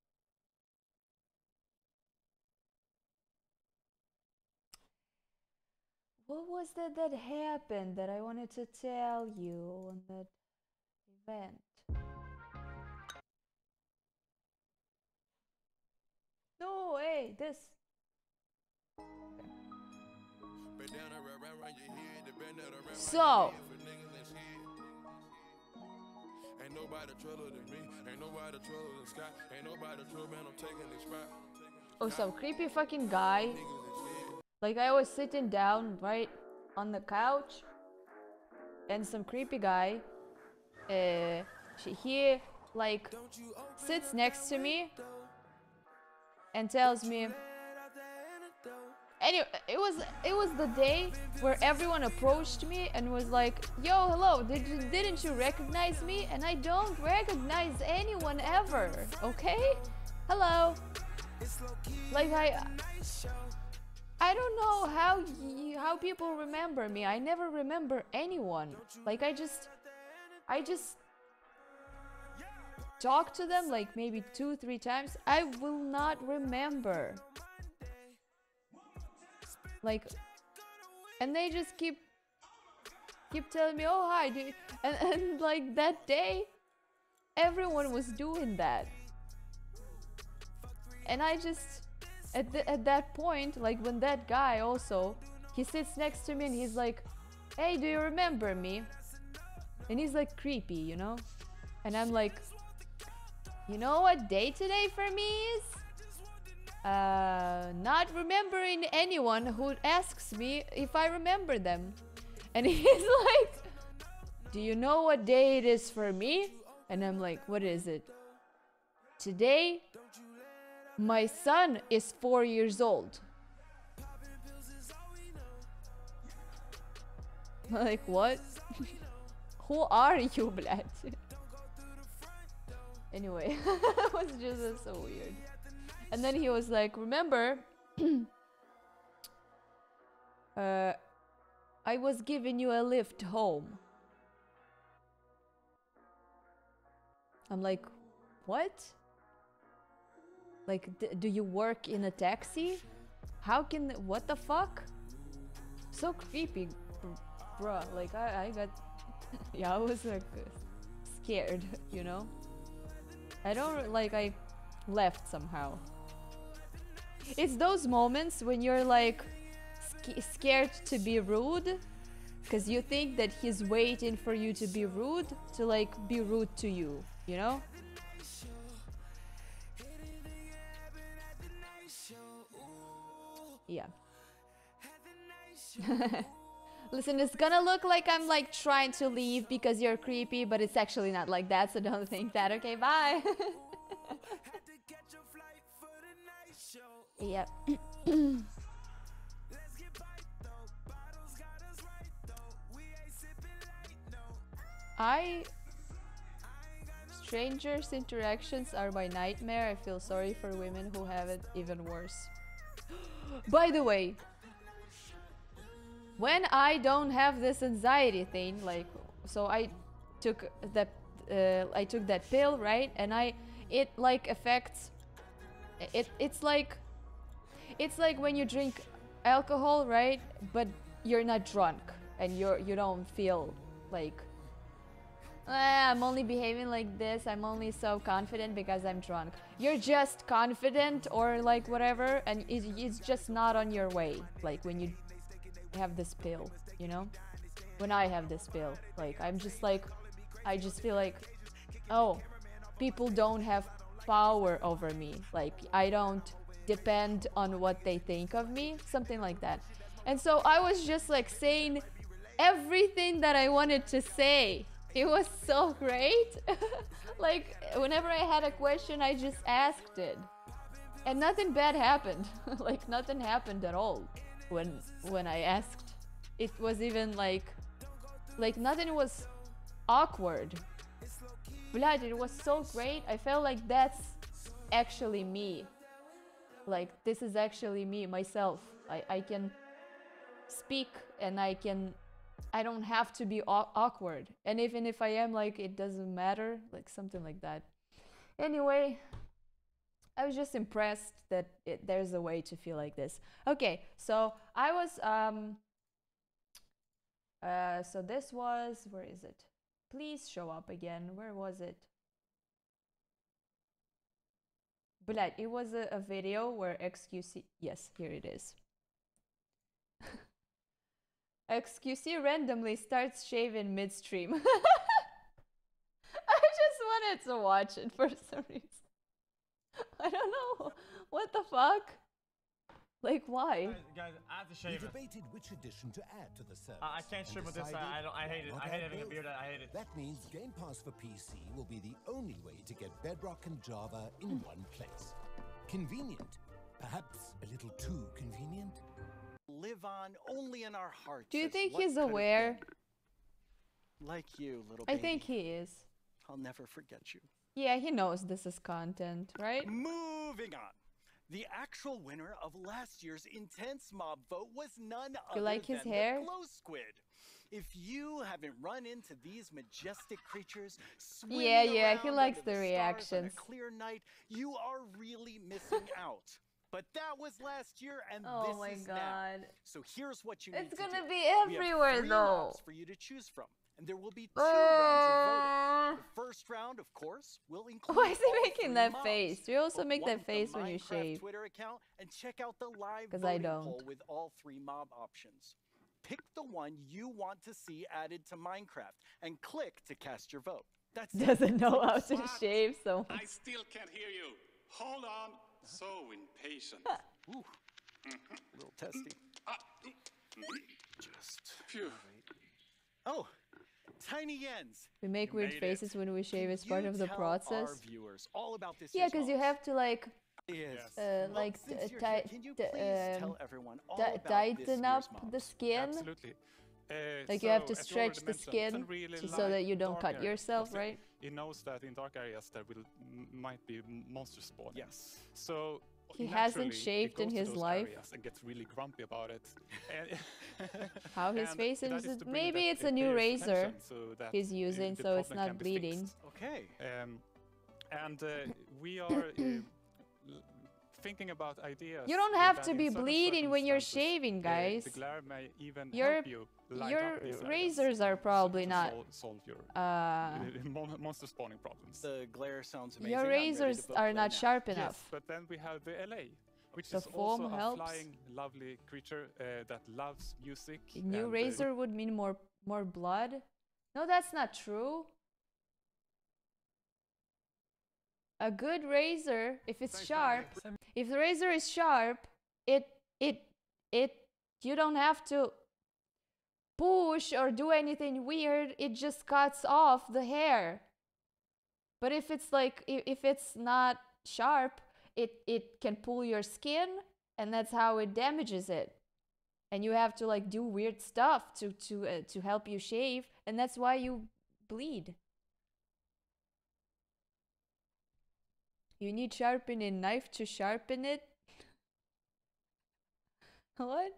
What was that that happened that I wanted to tell you on that event? No, hey, this. So. Oh, some creepy fucking guy. Like, I was sitting down right on the couch, and some creepy guy, uh, he like sits next to me and tells me. Anyway, it was it was the day where everyone approached me and was like, "Yo, hello, did you, didn't you recognize me?" And I don't recognize anyone ever. Okay, hello. Like I, I don't know how y how people remember me. I never remember anyone. Like I just, I just talk to them like maybe two, three times. I will not remember. Like, and they just keep keep telling me, "Oh hi," dude. And, and like that day, everyone was doing that, and I just at the, at that point, like when that guy also he sits next to me and he's like, "Hey, do you remember me?" And he's like creepy, you know, and I'm like, "You know what day today for me is?" Uh, not remembering anyone who asks me if I remember them. And he's like, "Do you know what day it is for me?" And I'm like, "What is it?" "Today, my son is four years old." Like, what? Who are you, блядь? Anyway, it was just uh, so weird. And then he was like, "Remember, uh, I was giving you a lift home." I'm like, "What? Like, d do you work in a taxi? How can, what the fuck?" So creepy, bruh. Like, I, I got, yeah, I was like scared, you know? I don't, like, I left somehow. It's those moments when you're like sc scared to be rude because you think that he's waiting for you to be rude to like be rude to you, you know? Yeah. Listen, it's gonna look like I'm like trying to leave because you're creepy, but it's actually not like that, so don't think that. Okay, bye. Yep. I... Strangers' interactions are my nightmare. I feel sorry for women who have it even worse. By the way, when I don't have this anxiety thing, like, so I took that, uh, I took that pill, right? And I, it like affects, it, it's like, it's like when you drink alcohol, right? But you're not drunk and you're, you don't feel like, ah, I'm only behaving like this. I'm only so confident because I'm drunk. You're just confident or like whatever, and it, it's just not on your way. Like when you have this pill, you know? When I have this pill, like I'm just like, I just feel like, oh, people don't have power over me. Like I don't depend on what they think of me, something like that. And so I was just like saying everything that I wanted to say. It was so great. Like whenever I had a question, I just asked it, and nothing bad happened. Like nothing happened at all when when I asked. It was even like like nothing was awkward. Vlad, it was so great. I felt like that's actually me. Like this is actually me, myself. I, I can speak and I can, I don't have to be aw awkward. And even if I am, like, it doesn't matter, like something like that. Anyway, I was just impressed that it, there's a way to feel like this. Okay, so I was, um, uh, so this was, where is it? Please show up again. Where was it? Блядь, it was a, a video where X Q C... Yes, here it is. X Q C randomly starts shaving midstream. I just wanted to watch it for some reason. I don't know. What the fuck? Like, why? Guys, guys, I have to We shave it. debated which addition to add to the service. I I can't and shave with this. I, decided I don't. I hate it. not I hate add having a both. beard. I hate it. That means Game Pass for P C will be the only way to get Bedrock and Java in one place. Convenient. Perhaps a little too convenient. Live on only in our hearts. Do you as think what he's could have aware? been. Like you, little I baby. think he is. I'll never forget you. Yeah, he knows this is content, right? Moving on. The actual winner of last year's intense mob vote was none other like his than hair? the glow squid. If you haven't run into these majestic creatures swimming Yeah, yeah, he around likes under the stars reactions. on a clear night, you are really missing out. But that was last year, and Oh this my is now. god. So here's what you It's need to gonna do. be We have everywhere, three though. mobs for you to choose from, and there will be two rounds of voting. The first round, of course, will include Why is he all making three that mobs. face? You also But make one that with the face when you Minecraft shave. Twitter account and check out the live 'Cause I voting don't. poll with all three mob options. Pick the one you want to see added to Minecraft and click to cast your vote. That's it. Doesn't know how It's to like- shave so I much. still can't hear you. Hold on. So impatient. Ooh, a little testy. Ah, Just phew. oh, Tiny Yens. We make You weird made it. faces when we shave Can as part you of the tell process. Our viewers all about this Yeah, year's because you mobs? have to like, Yes. uh, Well, like since uh, you're ti- here, can you t- please um, tell everyone all ti- about this tighten year's up mobs? the skin. Absolutely. Uh, Like you have to so, as you stretch already the mentioned, skin it's a really to, so light that you don't dark cut area, yourself, because it- right? It knows that in dark areas there will m- might be m- monsters spawning. Yes. So He hasn't naturally, it shaved in goes to his those life. areas and gets really grumpy about it. And How his and face that is, is to bring maybe that, it's uh, a new player's razor attention so that, he's uh, using, the so it's problem not can be bleeding. fixed. Okay. Um, and uh, we are uh, l- thinking about ideas. You don't uh, have that to in be certain bleeding when you're circumstances, shaving, uh, guys. the glare may even Your- help you light Your up these areas razors are so- probably to not. sol- solve your Uh, uh, mon- monster spawning problems. The glare sounds amazing. your I'm ready to razors vote are right not now. sharp Yes, enough. but then we have the L A, which The is foam also helps. a flying, lovely creature uh, that loves music. A new and, uh, razor would mean more more blood. No, that's not true. A good razor, if it's sharp, if the razor is sharp, it it it you don't have to push or do anything weird. It just cuts off the hair. But if it's like if, if it's not sharp, it it can pull your skin, and that's how it damages it. And you have to like do weird stuff to to uh, to help you shave, and that's why you bleed. You need sharpening knife to sharpen it. What?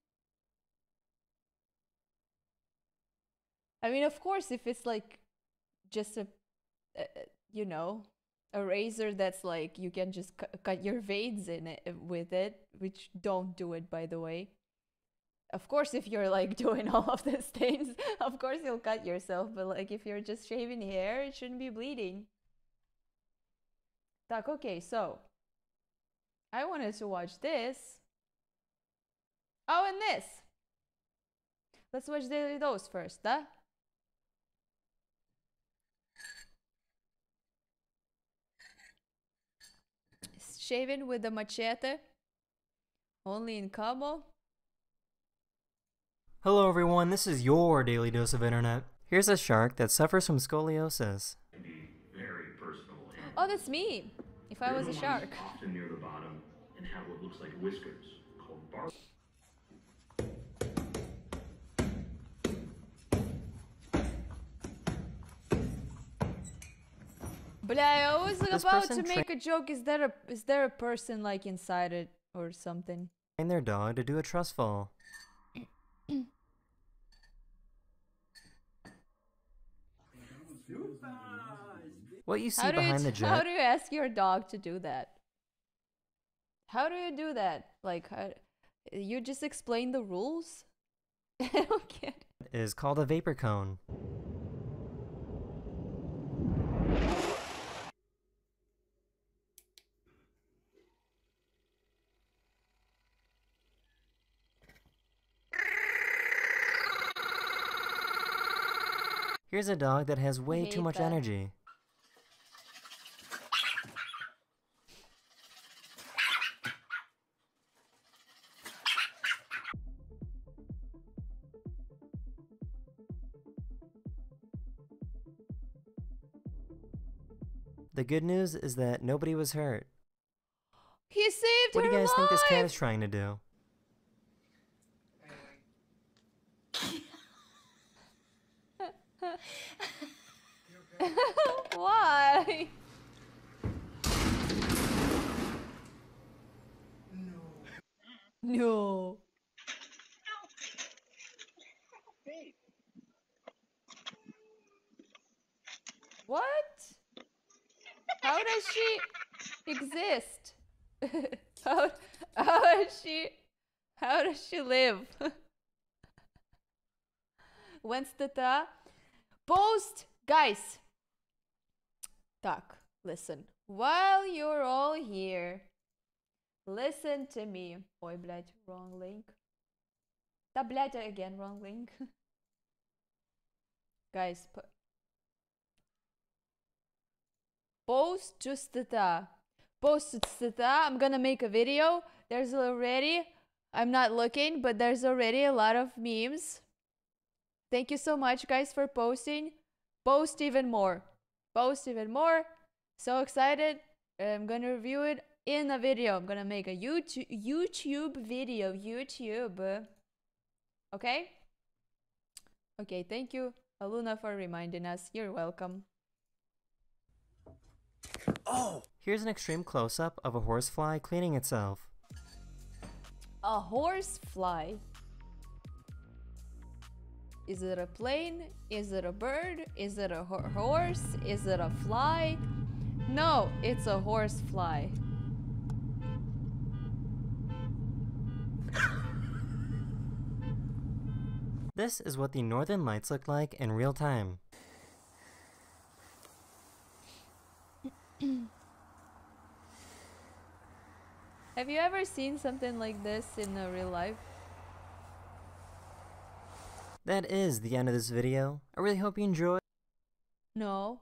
I mean, of course, if it's like just a, uh, you know, a razor that's like you can just cu- cut your veins in it with it, which don't do it, by the way. Of course, if you're like doing all of these things, of course you'll cut yourself. But like if you're just shaving hair, it shouldn't be bleeding. Так, okay, so I wanted to watch this. Oh, and this. Let's watch the, those first, huh? Shaving with a machete. Only in Cabo. Hello everyone, this is your daily dose of internet. Here's a shark that suffers from scoliosis. Very personal. Oh, that's me. If I was a shark. Often near the bottom and have what looks like whiskers called bar. Bля, I was This about to person tra- make a joke. Is there a is there a person like inside it or something? Train their dog to do a trust fall. What you see How do you behind the t- how jet do you ask your dog to do that? How do you do that? Like, how, you just explain the rules? I don't get it. is called a vapor cone. Here's a dog that has way hate too much that. energy. The good news is that nobody was hurt. He saved What do her you guys think this cat life! is trying to do? Why? No. What? How does she exist? how, how does she how does she live? When's the ta? Post, guys. Так, listen. While you're all here, listen to me. Ой, блядь, wrong link. Да, блядь, again, wrong link. Guys, post just the post the I'm gonna make a video. There's already, I'm not looking, but there's already a lot of memes. Thank you so much, guys, for posting. Post even more. Post even more. So excited. I'm gonna review it in a video. I'm gonna make a YouTube YouTube video. YouTube. Okay? Okay, thank you, Aloona, for reminding us. You're welcome. Oh! Here's an extreme close-up of a horsefly cleaning itself. A horsefly? Is it a plane? Is it a bird? Is it a ho horse? Is it a fly? No, it's a horsefly. This is what the northern lights look like in real time. Have you ever seen something like this in uh, real life? That is the end of this video. I really hope you enjoyed. No.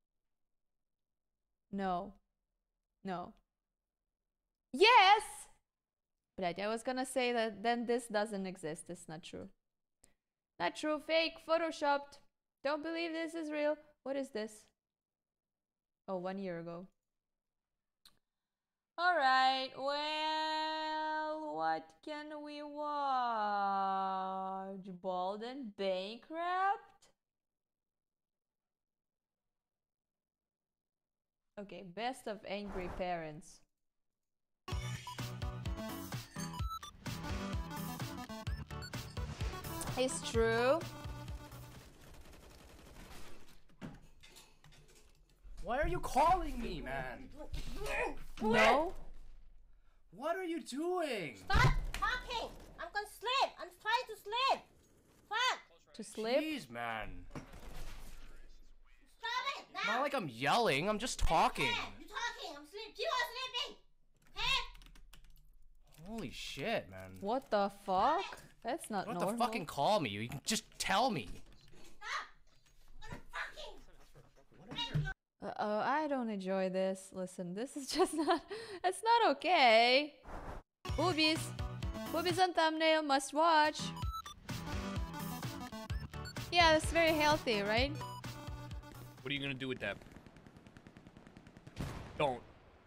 No. No. Yes! Блять, I was gonna say that then this doesn't exist. It's not true. Not true. Fake. Photoshopped. Don't believe this is real. What is this? Oh, one year ago. Alright, well, what can we watch? Bald and Bankrupt? Okay, best of angry parents. It's true. Why are you calling me, man? No. What are you doing? Stop talking! I'm gonna sleep! I'm trying to sleep! Fuck! To sleep? Jeez, man. Stop it! Now! Not like I'm yelling, I'm just talking. You're talking! I'm sleeping! You are sleeping! Hey! Holy shit, man. What the fuck? That's not You don't normal. have to fucking call me, you can just tell me. Uh oh, I don't enjoy this. Listen, this is just not. It's not okay. Boobies. Boobies on thumbnail, must watch. Yeah, it's very healthy, right? What are you gonna do with that? Don't.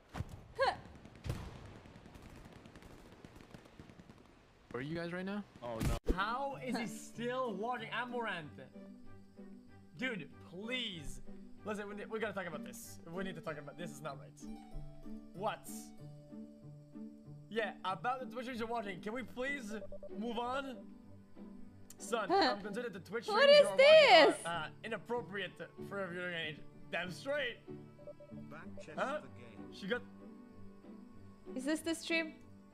Where are you guys right now? Oh no. How is he still watching Amorant? Dude, please. Listen, we, we gotta talk about this. We need to talk about this. Is not right. What? Yeah, about the Twitch streams you're watching. Can we please move on? Son, I'm considered the Twitch streams What is you're this? watching are uh, inappropriate for a viewing age. Damn straight. Huh? She got. Is this the stream?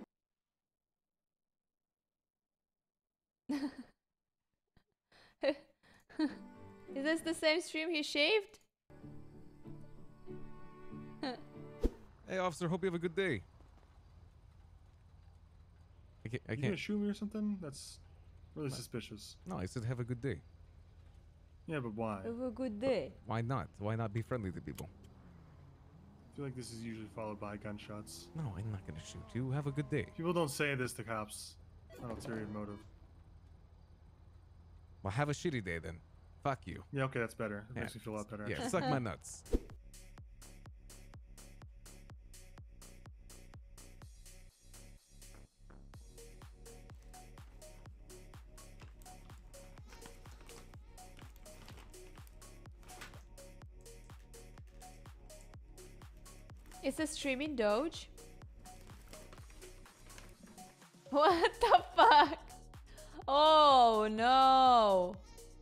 Is this the same stream he shaved? Hey, officer, hope you have a good day. I can't. I You can't. gonna shoot me or something? That's really suspicious. No, I said have a good day. Yeah, but why? Have a good day. Why not? Why not be friendly to people? I feel like this is usually followed by gunshots. No, I'm not gonna shoot you. Have a good day. People don't say this to cops. An ulterior motive. Well, have a shitty day then. Fuck you. Yeah, okay, that's better. It Yeah. makes me feel a lot better. Yeah, actually. suck my nuts. Is the streaming Doge? What the fuck? Oh no.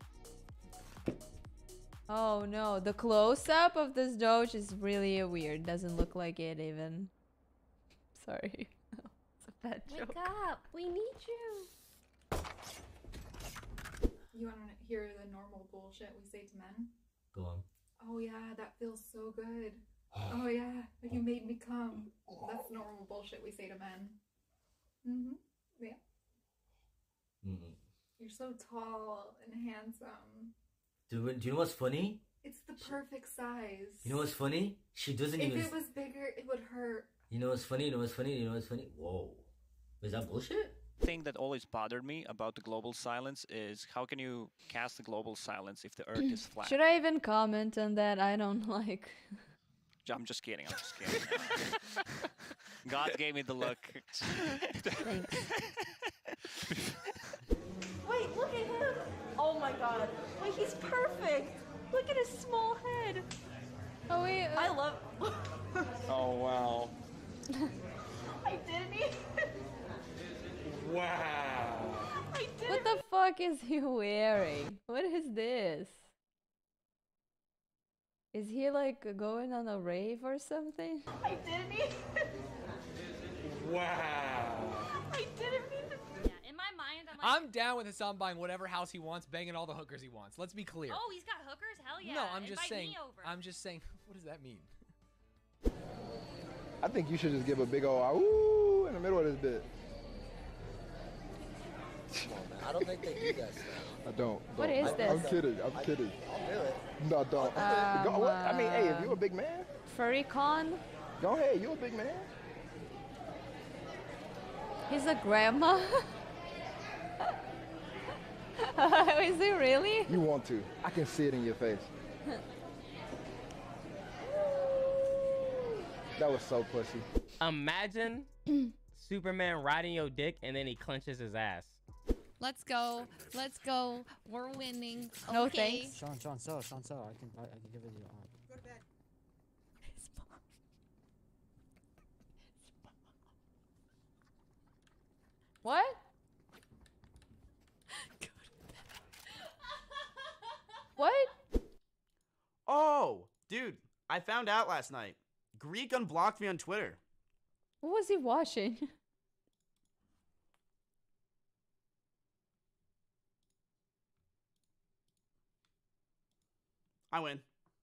Oh no, the close-up of this Doge is really weird. Doesn't look like it even. Sorry. It's a bad joke. Wake up! We need you. You want to hear the normal bullshit we say to men? Go on. Oh yeah, that feels so good. Oh yeah, you made me come. That's normal bullshit we say to men. Mm-hmm. Yeah. Mm-mm. You're so tall and handsome. Do, do you know what's funny? It's the perfect size. You know what's funny? She doesn't if even. If it was bigger, it would hurt. You know what's funny? You know what's funny? You know what's funny? Whoa. Is that bullshit? Thing that always bothered me about the global silence is how can you cast the global silence if the earth is flat? Should I even comment on that? I don't like. I'm just kidding. I'm just kidding. God gave me the look. Thanks. Wait, look at him! Oh my god. Wait, he's perfect! Look at his small head! Oh wait. Uh... I love... Oh wow. I didn't even... Wow. I didn't... What the fuck is he wearing? What is this? Is he like going on a rave or something? I didn't even... Wow. I didn't mean to... Yeah, in my mind, I'm like... I'm down with Hassan buying whatever house he wants, banging all the hookers he wants. Let's be clear. Oh, he's got hookers? Hell yeah. No, I'm just Invite saying. me over. I'm just saying. What does that mean? I think you should just give a big old ooh in the middle of this bit. Come on, man. I don't think they do that stuff. I don't. What don't. is I, this? I'm kidding. I'm I, kidding. I'll do it. No, don't. Um, Go, what? I mean, hey, if you a big man, Furry con? go ahead. You a big man. He's a grandma? Is he really? You want to. I can see it in your face. That was so pussy. Imagine Superman riding your dick and then he clenches his ass. Let's go. Let's go. We're winning. No okay. thanks. Sean, Sean, so, Sean, so. I can, I, I can give it to you. Go to bed. What? What? Oh, dude, I found out last night. Greek unblocked me on Twitter. What was he watching? I win.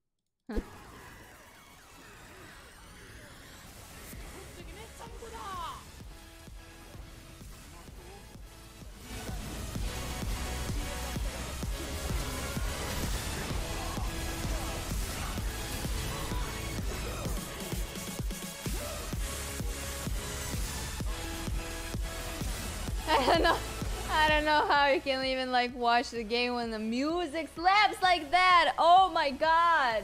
I don't know. I don't know how you can even like watch the game when the music slaps like that. Oh my god.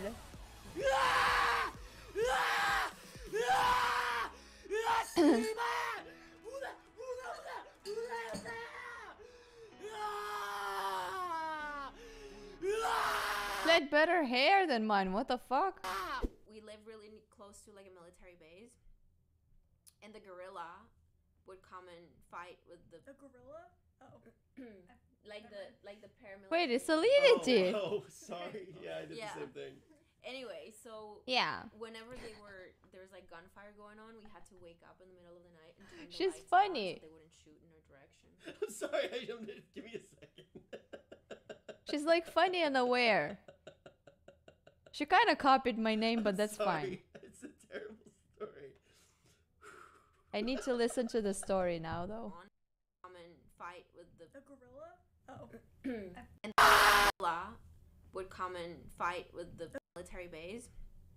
He had better hair than mine. What the fuck? We live really close to like a military base, and the gorilla would come and fight with the The gorilla? Oh. like the like the paramilitary. Wait, it's Aloonity. Oh, oh, sorry. Yeah, I did Yeah. the same thing. Anyway, so Yeah. whenever they were there was like gunfire going on, we had to wake up in the middle of the night and turn the She's lights funny. on so they wouldn't shoot in our direction. I'm sorry, I jumped in. Give me a second. She's like funny and aware. She kind of copied my name, but that's fine. Sorry. It's a terrible story. I need to listen to the story now, though. Come and fight with the The gorilla? Oh. and the gorilla would come and fight with the military base.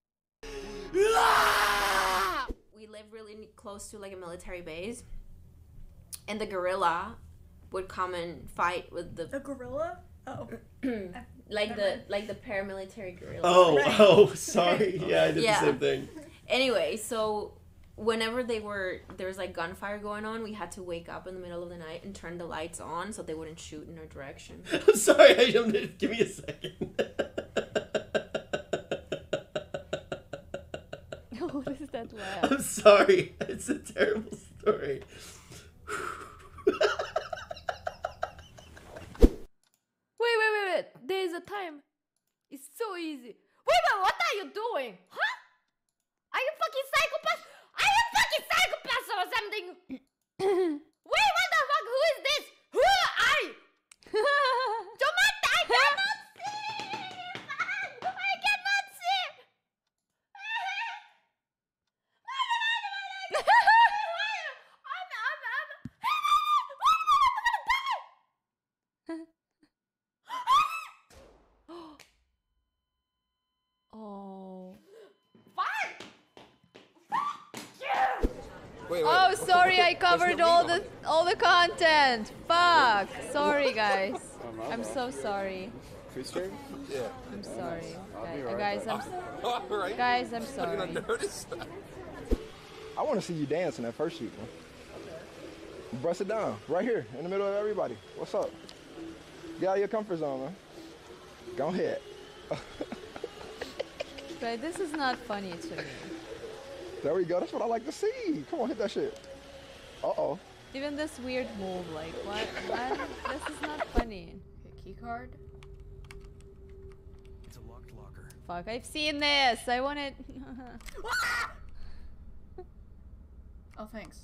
We live really ne- close to like a military base, and the gorilla would come and fight with the The gorilla? Oh. like the like the paramilitary gorilla. Oh, right? oh, sorry. Yeah, I did Yeah. the same thing. Anyway, so whenever they were there was like gunfire going on, we had to wake up in the middle of the night and turn the lights on so they wouldn't shoot in our direction. I'm sorry, I jumped in. Give me a second. What is that laugh? I'm sorry. It's a terrible story. Wait, wait, wait, wait. There is a time. It's so easy. Wait, wait, what are you doing? Huh? Are you fucking psychopath? Are you fucking psychopath or something? Wait, what the fuck? Who is this? Who are you? Tomata, I cannot see! I cannot see! I'm, I'm, I'm... Oh. Fuck! Wait, wait. Oh, sorry, I There's covered no all meat on the all the content. Fuck. Sorry, guys. Oh, my I'm bad. so sorry. Free stream? Yeah. I'm sorry, I'll be guys. right Guys, back. I'm All right. guys, I'm I sorry. didn't notice. I want to see you dance in that first shoot, man. Bust it down, right here, in the middle of everybody. What's up? Get out of your comfort zone, man. Go ahead. Guys, this is not funny to me. There we go. That's what I like to see. Come on, hit that shit. Uh-oh. Even this weird move, like what? What? This is not funny. Okay, key card. It's a locked locker. Fuck, I've seen this. I want it. Oh, thanks.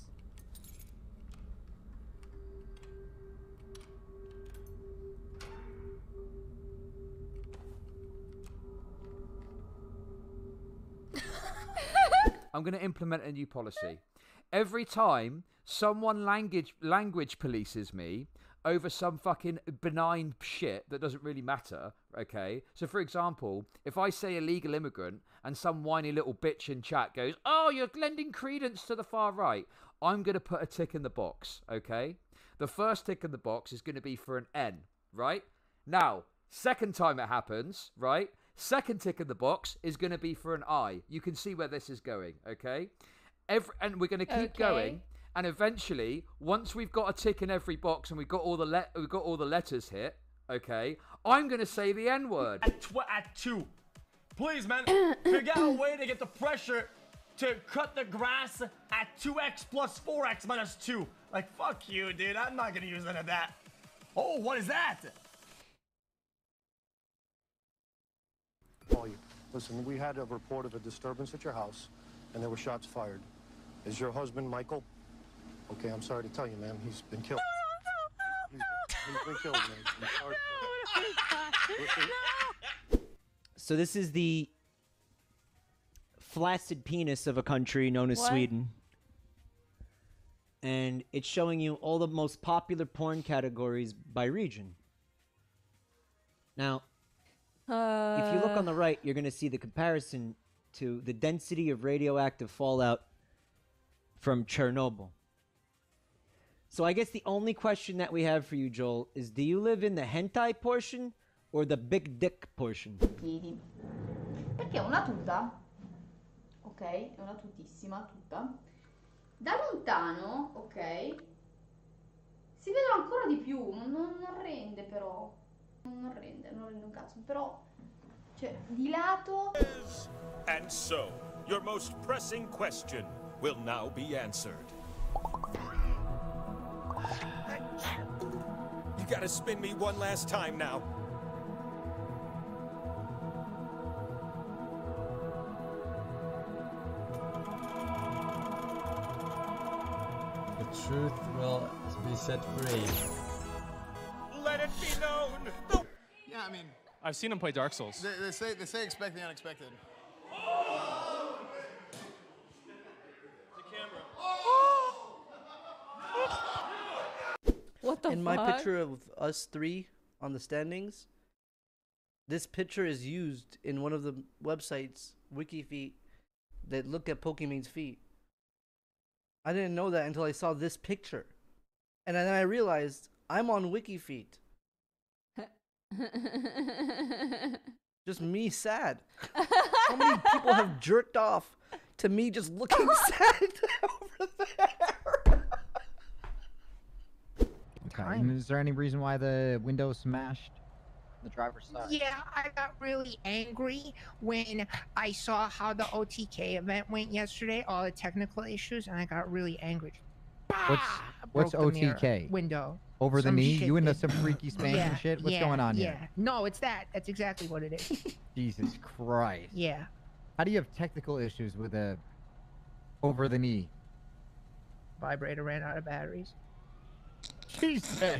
I'm going to implement a new policy. Every time someone language language polices me over some fucking benign shit that doesn't really matter, okay? So, for example, if I say illegal immigrant and some whiny little bitch in chat goes, oh, you're lending credence to the far right, I'm going to put a tick in the box, okay? The first tick in the box is going to be for an N, right? Now, second time it happens, right? Second tick in the box is going to be for an I. You can see where this is going, okay? Every, and we're going to keep Okay. going. And eventually, once we've got a tick in every box and we've got all the le- we've got all the letters hit, okay, I'm going to say the N word. At, tw at two. Please, man, figure out a way to get the pressure to cut the grass at two x plus four x minus two. Like, fuck you, dude. I'm not going to use any of that. Oh, what is that? Call you. Listen, we had a report of a disturbance at your house, and there were shots fired. Is your husband Michael? Okay, I'm sorry to tell you, ma'am. He's been killed. He's, he's been killed, man. I'm sorry to Listen. So this is the flaccid penis of a country known as What? Sweden. And it's showing you all the most popular porn categories by region. Now, Uh, if you look on the right, you're going to see the comparison to the density of radioactive fallout from Chernobyl. So I guess the only question that we have for you, Joel, is do you live in the hentai portion or the big dick portion? piedi. Perché è una tuta, ok, è una tutissima tuta. Da lontano, ok, si vedono ancora di più, non, non rende però, non rende, non rende un cazzo, però, cioè, di lato... And so, your most pressing question will now be answered. You gotta spin me one last time now. The truth will be set free. Let it be known. Yeah, I mean, I've seen him play Dark Souls. they, they say they say expect the unexpected. What the In fuck? my picture of us three on the standings, this picture is used in one of the websites, WikiFeet, that look at Pokemon's feet. I didn't know that until I saw this picture. And then I realized I'm on WikiFeet. Just me sad. How many people have jerked off to me just looking sad over there? Okay. And is there any reason why the window smashed the driver's side? Yeah, I got really angry when I saw how the O T K event went yesterday, all the technical issues, and I got really angry. What's what's Broke the mirror O T K? window. Over the Some knee? shit You into that- some freaky spanking yeah, shit? What's yeah, going on yeah. here? No, it's that. That's exactly what it is. Jesus Christ. Yeah. How do you have technical issues with a over the knee? Vibrator ran out of batteries. Jesus. That's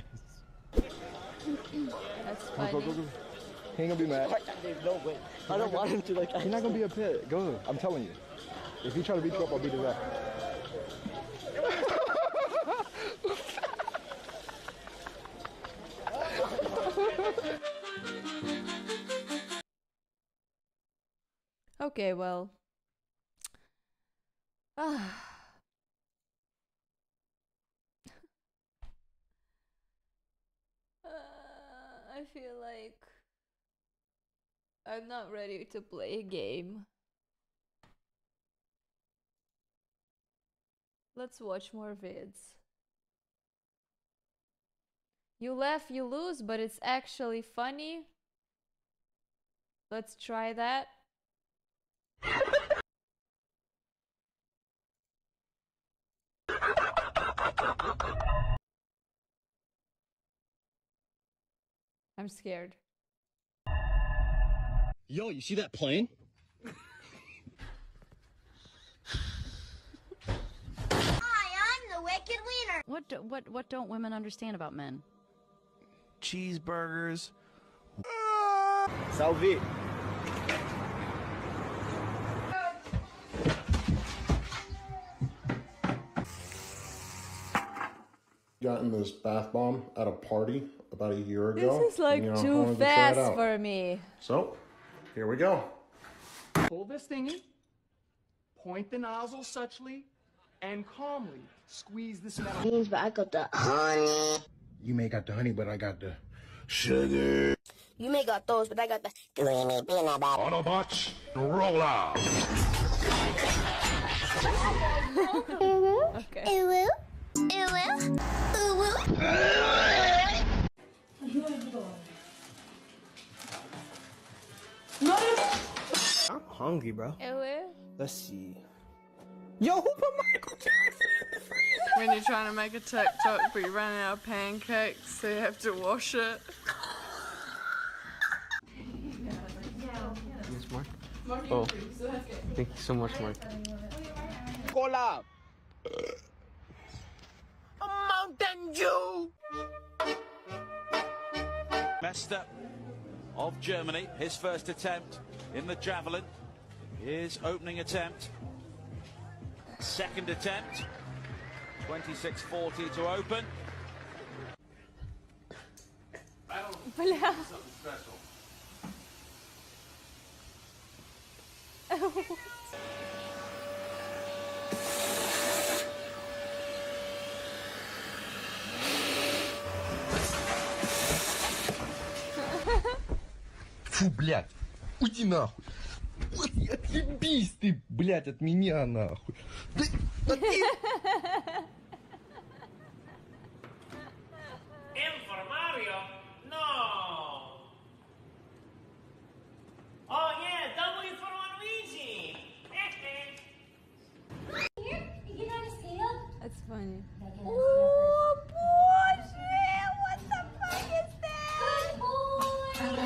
Go, go, go, go. He ain't gonna be mad. There's no way. I don't want him to like. He's not gonna be a pit. Go. I'm telling you. If he try to beat you up, I'll beat his ass. Okay, well. Ah. Uh, I feel like I'm not ready to play a game. Let's watch more vids. You laugh, you lose, but it's actually funny. Let's try that. I'm scared. Yo, you see that plane? I'm the wicked wiener. What do, what what don't women understand about men? Cheeseburgers. Salve. Gotten this bath bomb at a party about a year ago. This is like and, you know, I too wanted to try it fast out. for me. So, here we go. Pull this thingy, point the nozzle suchly, and calmly squeeze this metal. Means, but I got the honey. You may got the honey, but I got the sugar. You may got those, but I got the creamy peanut butter. Autobots, roll out. Okay. Ew, ew, I'm hungry, bro. Ew. Let's see. Yo, who put Michael Jackson in the freezer? When you're trying to make a TikTok but you're running out of pancakes, so you have to wash it. Yes, Mark. Oh, thank you so much, Mark. Cola. A Mountain Dew. Mester of Germany, his first attempt in the javelin, his opening attempt, second attempt, twenty-six forty to open. Bля. Something special. Фу, блядь, уйди нахуй. Вот отъебись ты, блядь, от меня нахуй. Да, да ты... Mario? No. Oh yeah, W for Luigi. Here, you can understand. That's funny. Oh boy, what the fuck is that? Good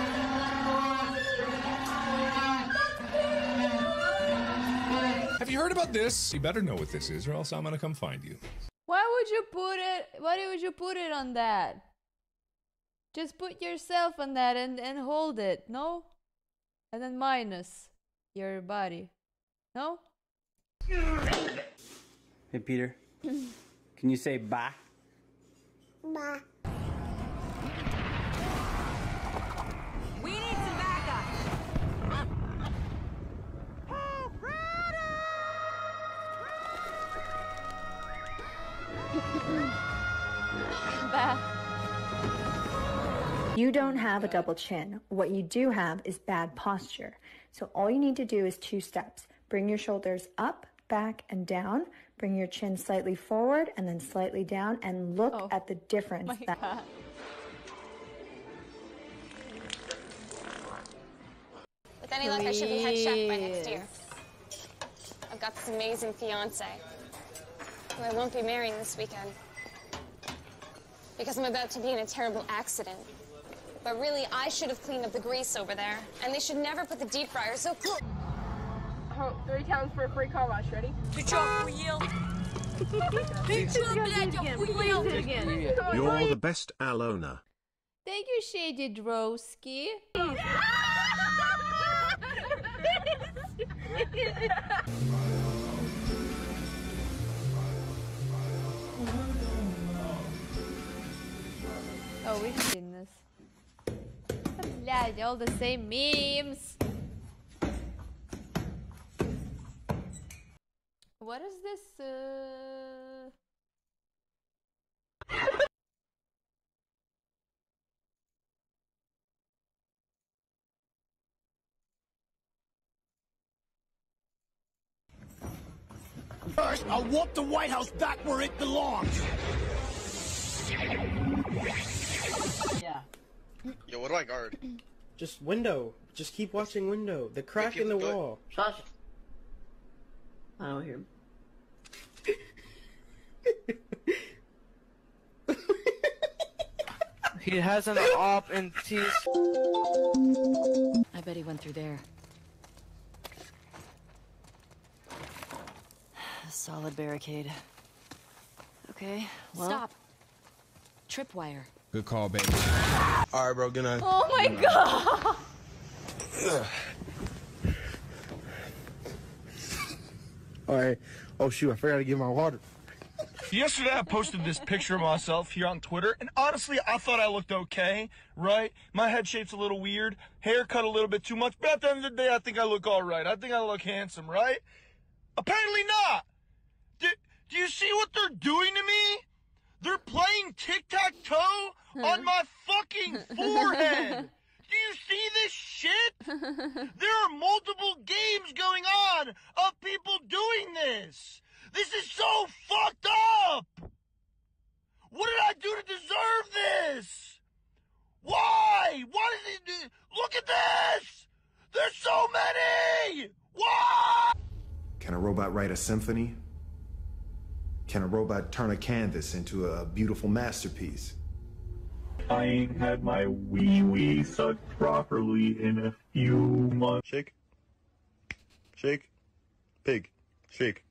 Have you heard about this? You better know what this is, or else I'm gonna come find you. Why would you put it? Why would you put it on that? Just put yourself on that and, and hold it, no? And then minus your body, no? Hey, Peter. Can you say bye? Bye. We need some backup. You don't have a double chin. What you do have is bad posture. So all you need to do is two steps. Bring your shoulders up, back, and down. Bring your chin slightly forward and then slightly down, and look Oh. at the difference. My that God. With any luck, I should be head chef by next year. I've got this amazing fiance, who I won't be marrying this weekend, because I'm about to be in a terrible accident. But really, I should have cleaned up the grease over there, and they should never put the deep fryer so close. Oh, three towns for a free car wash. Ready? Ты чё, охуел? Ты чё, блядь, охуел? You're the best, Aloona. Thank you, Shady Drowski. Oh, we've seen this. Блядь, all the same memes. What is this? Uh... First, I'll walk the White House back where it belongs. Yeah. Yo, what do I guard? Just window. Just keep watching window. The crack in the wall. Shush. I don't hear him. He has an op in T. I bet he went through there. A solid barricade. Okay, well... Stop. Tripwire. Good call, baby. All right, bro. Good night. Oh my God. All right. Oh shoot! I forgot to give my water. Yesterday I posted this picture of myself here on Twitter, and honestly I thought I looked okay, right? My head shape's a little weird, haircut a little bit too much, but at the end of the day I think I look alright. I think I look handsome, right? Apparently not! Do, do you see what they're doing to me? They're playing tic-tac-toe on my fucking forehead! Do you see this shit? There are multiple games going on of people doing this! This is so fucked up! What did I do to deserve this? Why? Why did it do? Look at this! There's so many! Why? Can a robot write a symphony? Can a robot turn a canvas into a beautiful masterpiece? I ain't had my wee wee sucked properly in a few months. Shake. Shake. Pig. Shake.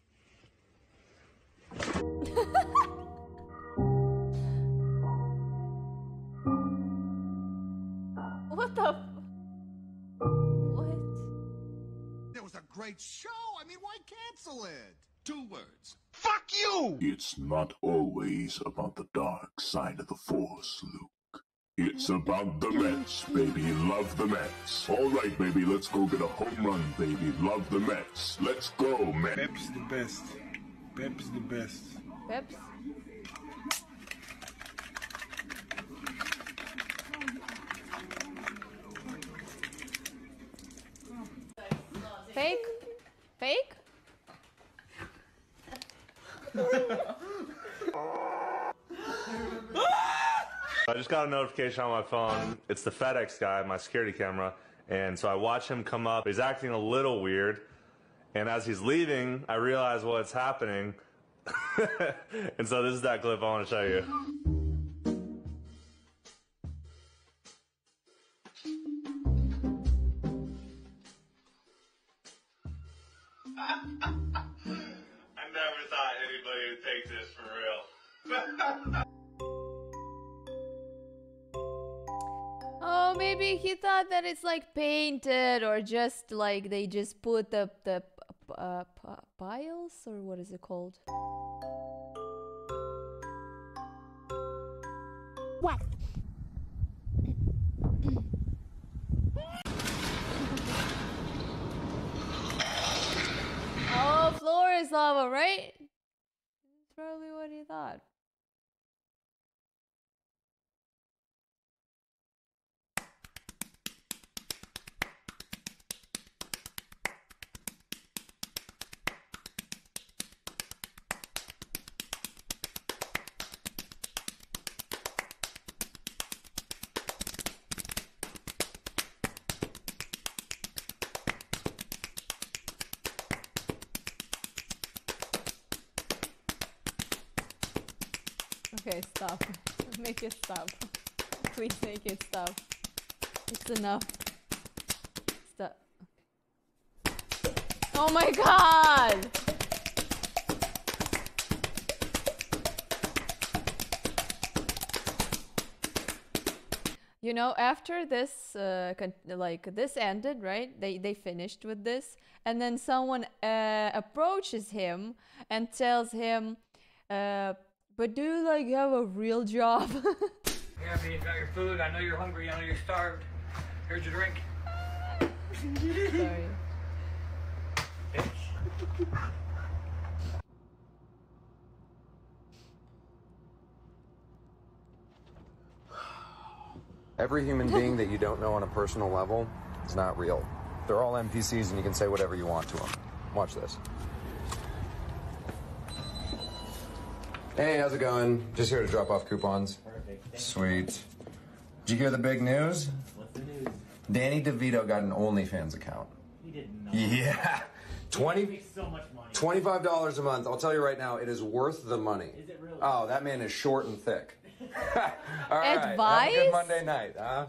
What the? What? It was a great show. I mean, why cancel it? Two words. Fuck you! It's not always about the dark side of the Force, Luke. It's about the Mets, baby. Love the Mets. All right, baby, let's go get a home run, baby. Love the Mets. Let's go, Mets. Pep's the best. Pep's the best. Peps? Fake? Fake? I just got a notification on my phone. It's the FedEx guy, my security camera. And so I watch him come up. He's acting a little weird. And as he's leaving, I realize what's happening. And so this is that clip I want to show you. I never thought anybody would take this for real. Oh, maybe he thought that it's like painted or just like they just put the the uh, piles or what is it called? What? Oh, floor is lava, right? That's probably what he thought. Okay, stop. Make it stop. Please make it stop. It's enough. Stop. Oh my god! You know, after this, uh, like, this ended, right? They, they finished with this. And then someone uh, approaches him and tells him, uh, but do you, like, have a real job? Yeah, I mean, you got your food. I know you're hungry. I know you're starved. Here's your drink. Sorry. Every human being that you don't know on a personal level is not real. They're all N P Cs and you can say whatever you want to them. Watch this. Hey, how's it going? Just here to drop off coupons. Perfect. Sweet. Did you hear the big news? What's the news? Danny DeVito got an OnlyFans account. He did not. Yeah. twenty He makes so much money. twenty-five dollars a month. I'll tell you right now, it is worth the money. Is it really? Oh, that man is short and thick. All right. Advice? Have a good Monday night, huh?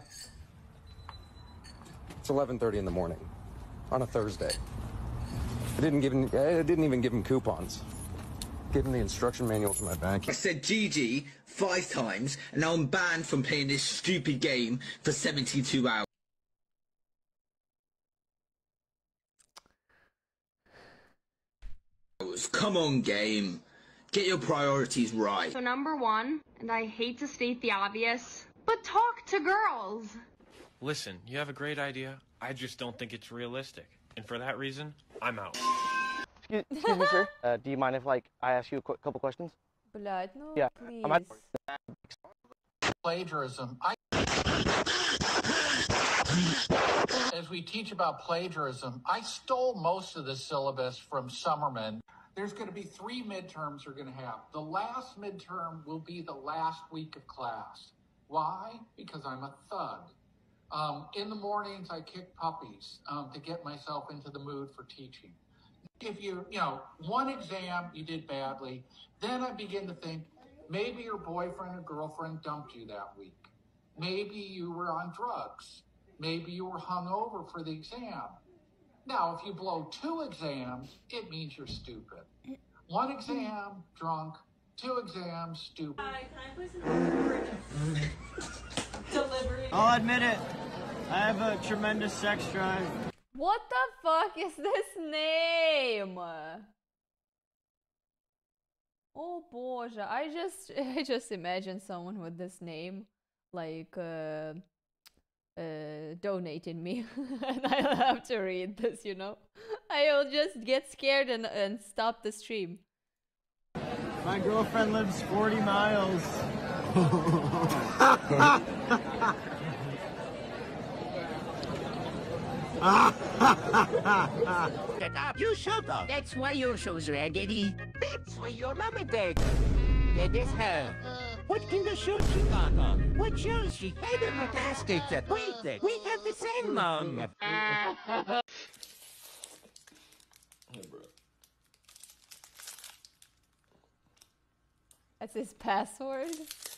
It's eleven thirty in the morning on a Thursday. I didn't give him, I didn't even give him coupons. Give him the instruction manual to my bank. I said G G five times, and now I'm banned from playing this stupid game for seventy-two hours. Come on, game. Get your priorities right. So number one, and I hate to state the obvious, but talk to girls. Listen, you have a great idea. I just don't think it's realistic. And for that reason, I'm out. Excuse, excuse me, sir. Uh, do you mind if, like, I ask you a qu couple questions? Blood, no, yeah. please. I'm at Plagiarism. I As we teach about plagiarism, I stole most of the syllabus from Summerman. There's going to be three midterms we're going to have. The last midterm will be the last week of class. Why? Because I'm a thug. Um, in the mornings, I kick puppies um, to get myself into the mood for teaching. If you, you know, one exam you did badly, then I begin to think maybe your boyfriend or girlfriend dumped you that week. Maybe you were on drugs. Maybe you were hungover for the exam. Now, if you blow two exams, it means you're stupid. One exam, drunk. Two exams, stupid. Hi, can I please delivery? Delivery. I'll admit it. I have a tremendous sex drive. What the fuck is this name? Oh boy, I just I just imagine someone with this name like uh, uh, donating me and I'll have to read this, you know. I'll just get scared and, and stop the stream. My girlfriend lives forty miles. Shut up! You shut up! That's why your show's raggedy. That's why your mama dead. That is her. What kind of shoes she got on? What shoes she had in the basket? Wait, we have the same mom. Hey, bro. That's his password.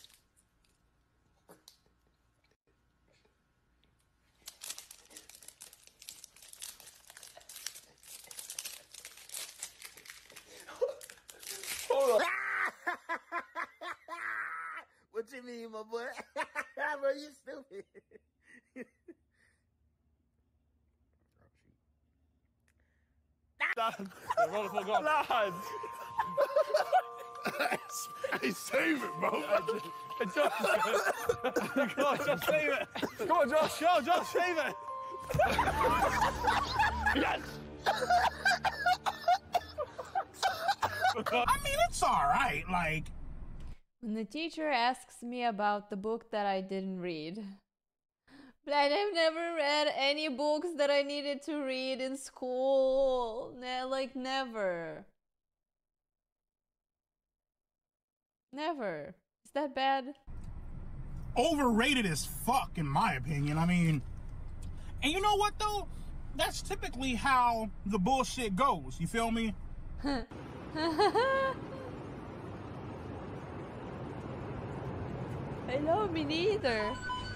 Hold on. What you mean, my boy? Bro, you stupid. Lads! Hey, save it, bro. Josh, come on, Josh, save it. Come on, Josh, Josh, Josh, save it. Yes. I mean, it's all right. Like, when the teacher asks me about the book that I didn't read. But I've never read any books that I needed to read in school. Ne- like, never. Never. Is that bad? overrated as fuck, in my opinion. I mean, and you know what, though? That's typically how the bullshit goes. You feel me? Hello, me neither.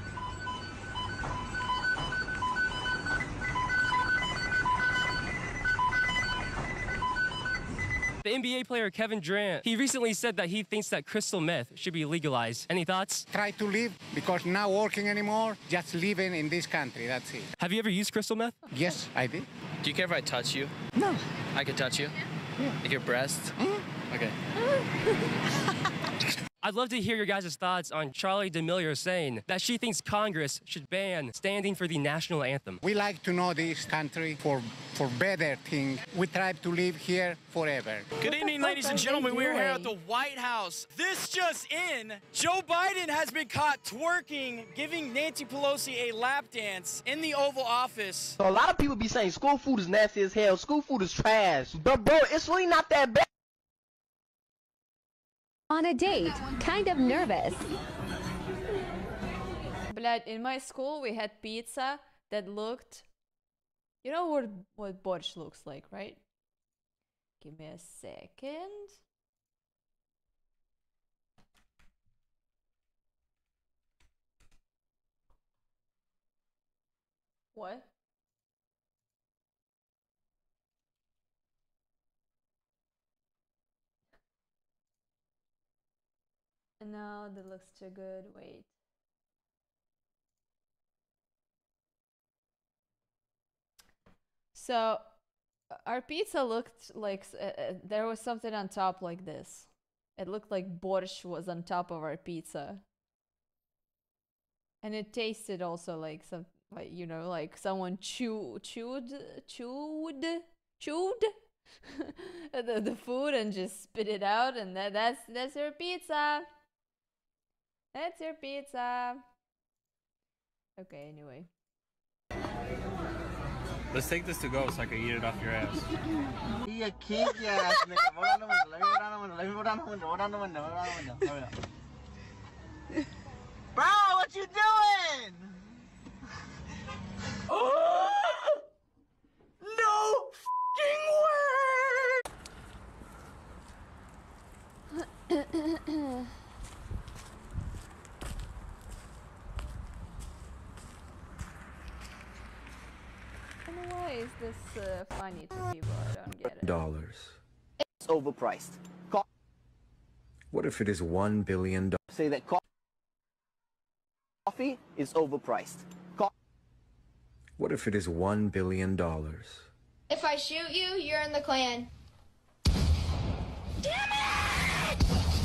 The N B A player Kevin Durant, he recently said that he thinks that crystal meth should be legalized. Any thoughts? Try to leave because not working anymore, just living in this country, that's it. Have you ever used crystal meth? Yes, I did. Do you care if I touch you? No. I could touch you? Yeah. Like your breast? Mm-hmm. Okay. I'd love to hear your guys' thoughts on Charlie D'Amelio saying that she thinks Congress should ban standing for the national anthem. We like to know this country for for better thing. We try to live here forever. Good evening, ladies and gentlemen. We are here at the White House. This just in, Joe Biden has been caught twerking, giving Nancy Pelosi a lap dance in the Oval Office. So a lot of people be saying school food is nasty as hell. School food is trash. But bro, it's really not that bad. On a date, kind of nervous. Блядь, in my school we had pizza that looked... You know what, what borscht looks like, right? Give me a second. What? No, that looks too good. Wait. So, our pizza looked like uh, uh, there was something on top like this. It looked like borscht was on top of our pizza. And it tasted also like some, like, you know, like someone chew, chewed, chewed, chewed the, the food and just spit it out, and that, that's, that's your pizza. That's your pizza. Okay, anyway. Let's take this to go so I can eat it off your ass. You keep your ass, nigga. Hold on a minute. Let me hold on a minute. Let me hold on a minute. Hold on a minute. Hold on a minute. Hold on. Bro, what you doing? Oh! No fucking word! Why is this uh, funny to people? I don't get it. Dollars. It's overpriced. Co What if it is one billion dollars? Say that co coffee is overpriced. Co What if it is one billion dollars? If I shoot you, you're in the clan. Damn it!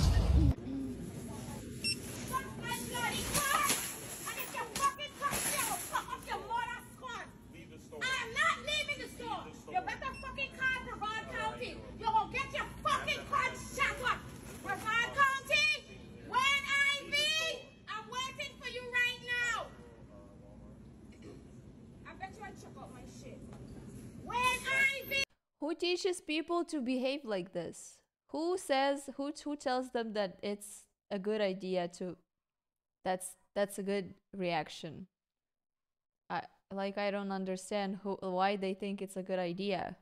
You better fucking call Brevard County. You will get your fucking crotch shot up. Brevard County, when I be, I'm waiting for you right now. I bet you I check out my shit. When I be. Who teaches people to behave like this? Who says, who, who tells them that it's a good idea to, that's, that's a good reaction? I, like, I don't understand who, why they think it's a good idea.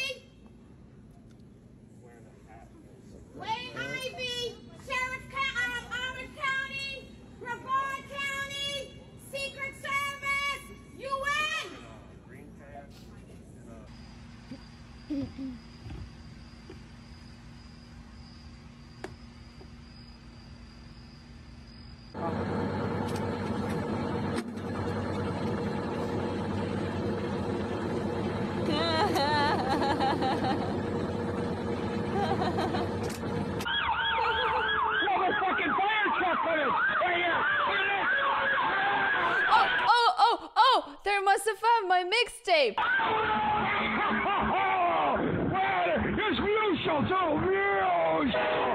When I be Sheriff um, Orange County, Brevard County, Secret Service, U N. Motherfucking fire truck for this! Right here! Oh, oh, oh, oh! They must have found my mixtape! Well, it's musical too! Musical!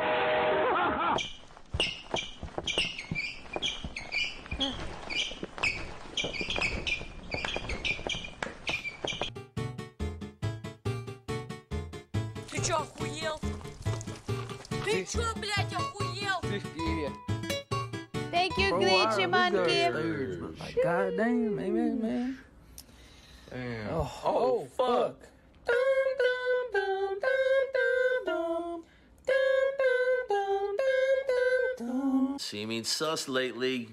Ты чё, охуел? Ты чё, блядь, охуел? Thank you, Glitchy Monkey! God damn, man, man. Damn. Oh, oh, fuck. seeming sus lately.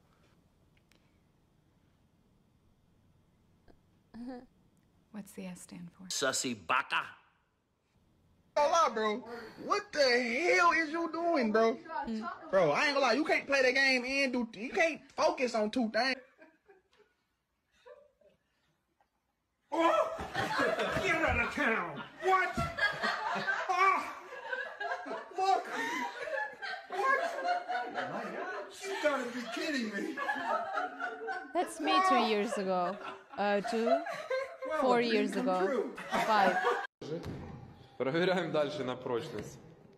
What's the S stand for? Sussy baka. Gonna lie, bro. What the hell is you doing, bro? Mm. Bro, I ain't gonna lie. You can't play the game and do. You can't focus on two things. Oh! Get out of town! What? Oh! Look! What? You gotta be kidding me! That's me two years ago. Uh, two? Four years ago. Five. Проверяем дальше на прочность.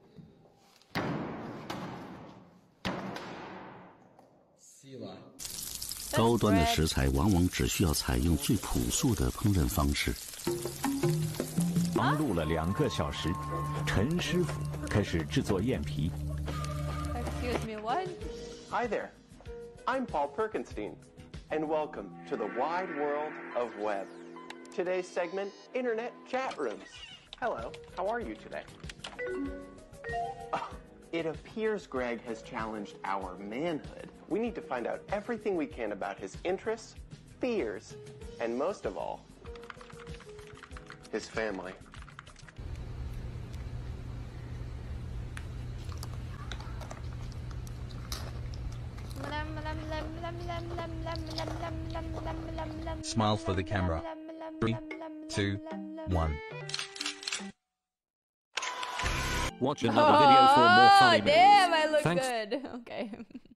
Сила. 高端的食材往往只需要采用最朴素的烹饪方式。 忙碌了两个小时，陈师傅开始制作燕皮。 Excuse me, what? Hi there, I'm Paul Perkinstein, and welcome to the wide world of web. Today's segment, Internet Chat Rooms. Hello, how are you today? Oh, it appears Greg has challenged our manhood. We need to find out everything we can about his interests, fears, and most of all, his family. Smile for the camera. Three, two, one. Watch another video for more funny Oh, damn, I look Thanks. good. Okay.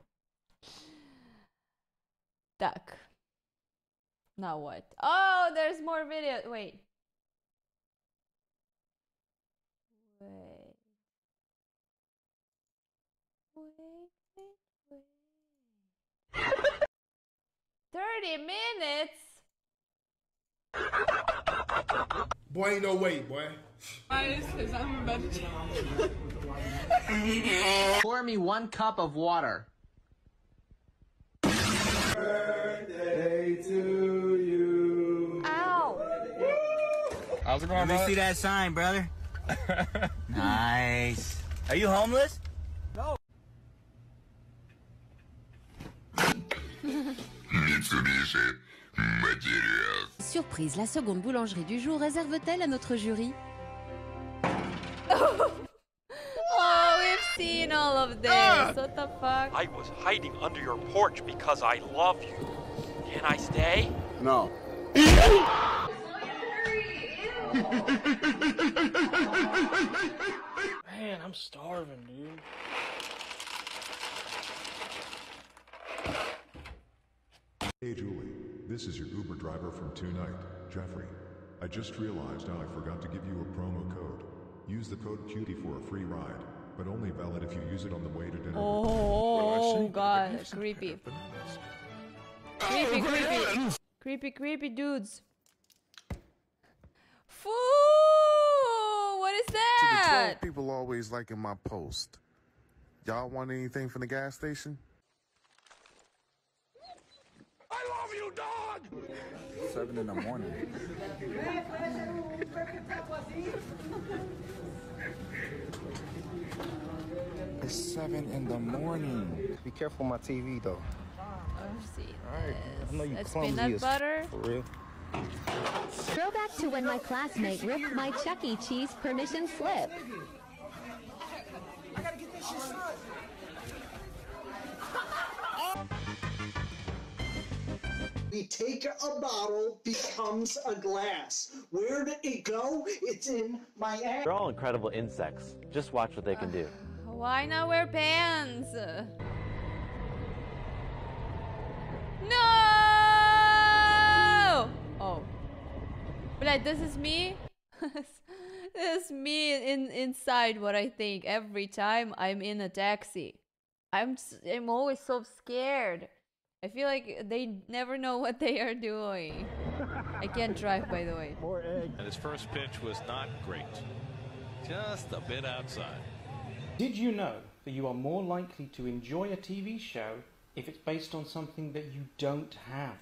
Duck. Now what? Oh, there's more video. Wait. Wait. Wait, wait, wait. thirty minutes? Boy, ain't no way, boy. Because I'm a vegetarian. Pour me one cup of water. Birthday to you. Ow. How's it going, Let me see that sign, brother. Nice. Are you homeless? No. Surprise, la seconde boulangerie du jour réserve-t-elle à notre jury? Oh, we've seen all of this. What the fuck? I was hiding under your porch because I love you. Can I stay? No. Man, I'm starving, dude. Hey Julie, this is your Uber driver from tonight, Jeffrey. I just realized I forgot to give you a promo code. Use the code CUTIE for a free ride, but only valid if you use it on the way to dinner. Oh, God, creepy. Creepy, creepy. Creepy, creepy dudes. Foo! What is To the that? twelve people always liking my post. Y'all want anything from the gas station? I love you, dog! Seven in the morning. It's seven in the morning. Be careful with my T V, though. Alright, I know you That's clumsy peanut as butter. For real. Throwback to when my classmate ripped my Chuck E. Cheese permission slip. I gotta get this shit signed. We take a bottle, becomes a glass. Where did it go? It's in my ass. They're all incredible insects. Just watch what they can do. Why not wear pants? No! Oh. But like, this is me? This is me in inside what I think every time I'm in a taxi. I'm, s- I'm always so scared. I feel like they never know what they are doing. I can't drive, by the way. And his first pitch was not great. Just a bit outside. Did you know that you are more likely to enjoy a T V show if it's based on something that you don't have?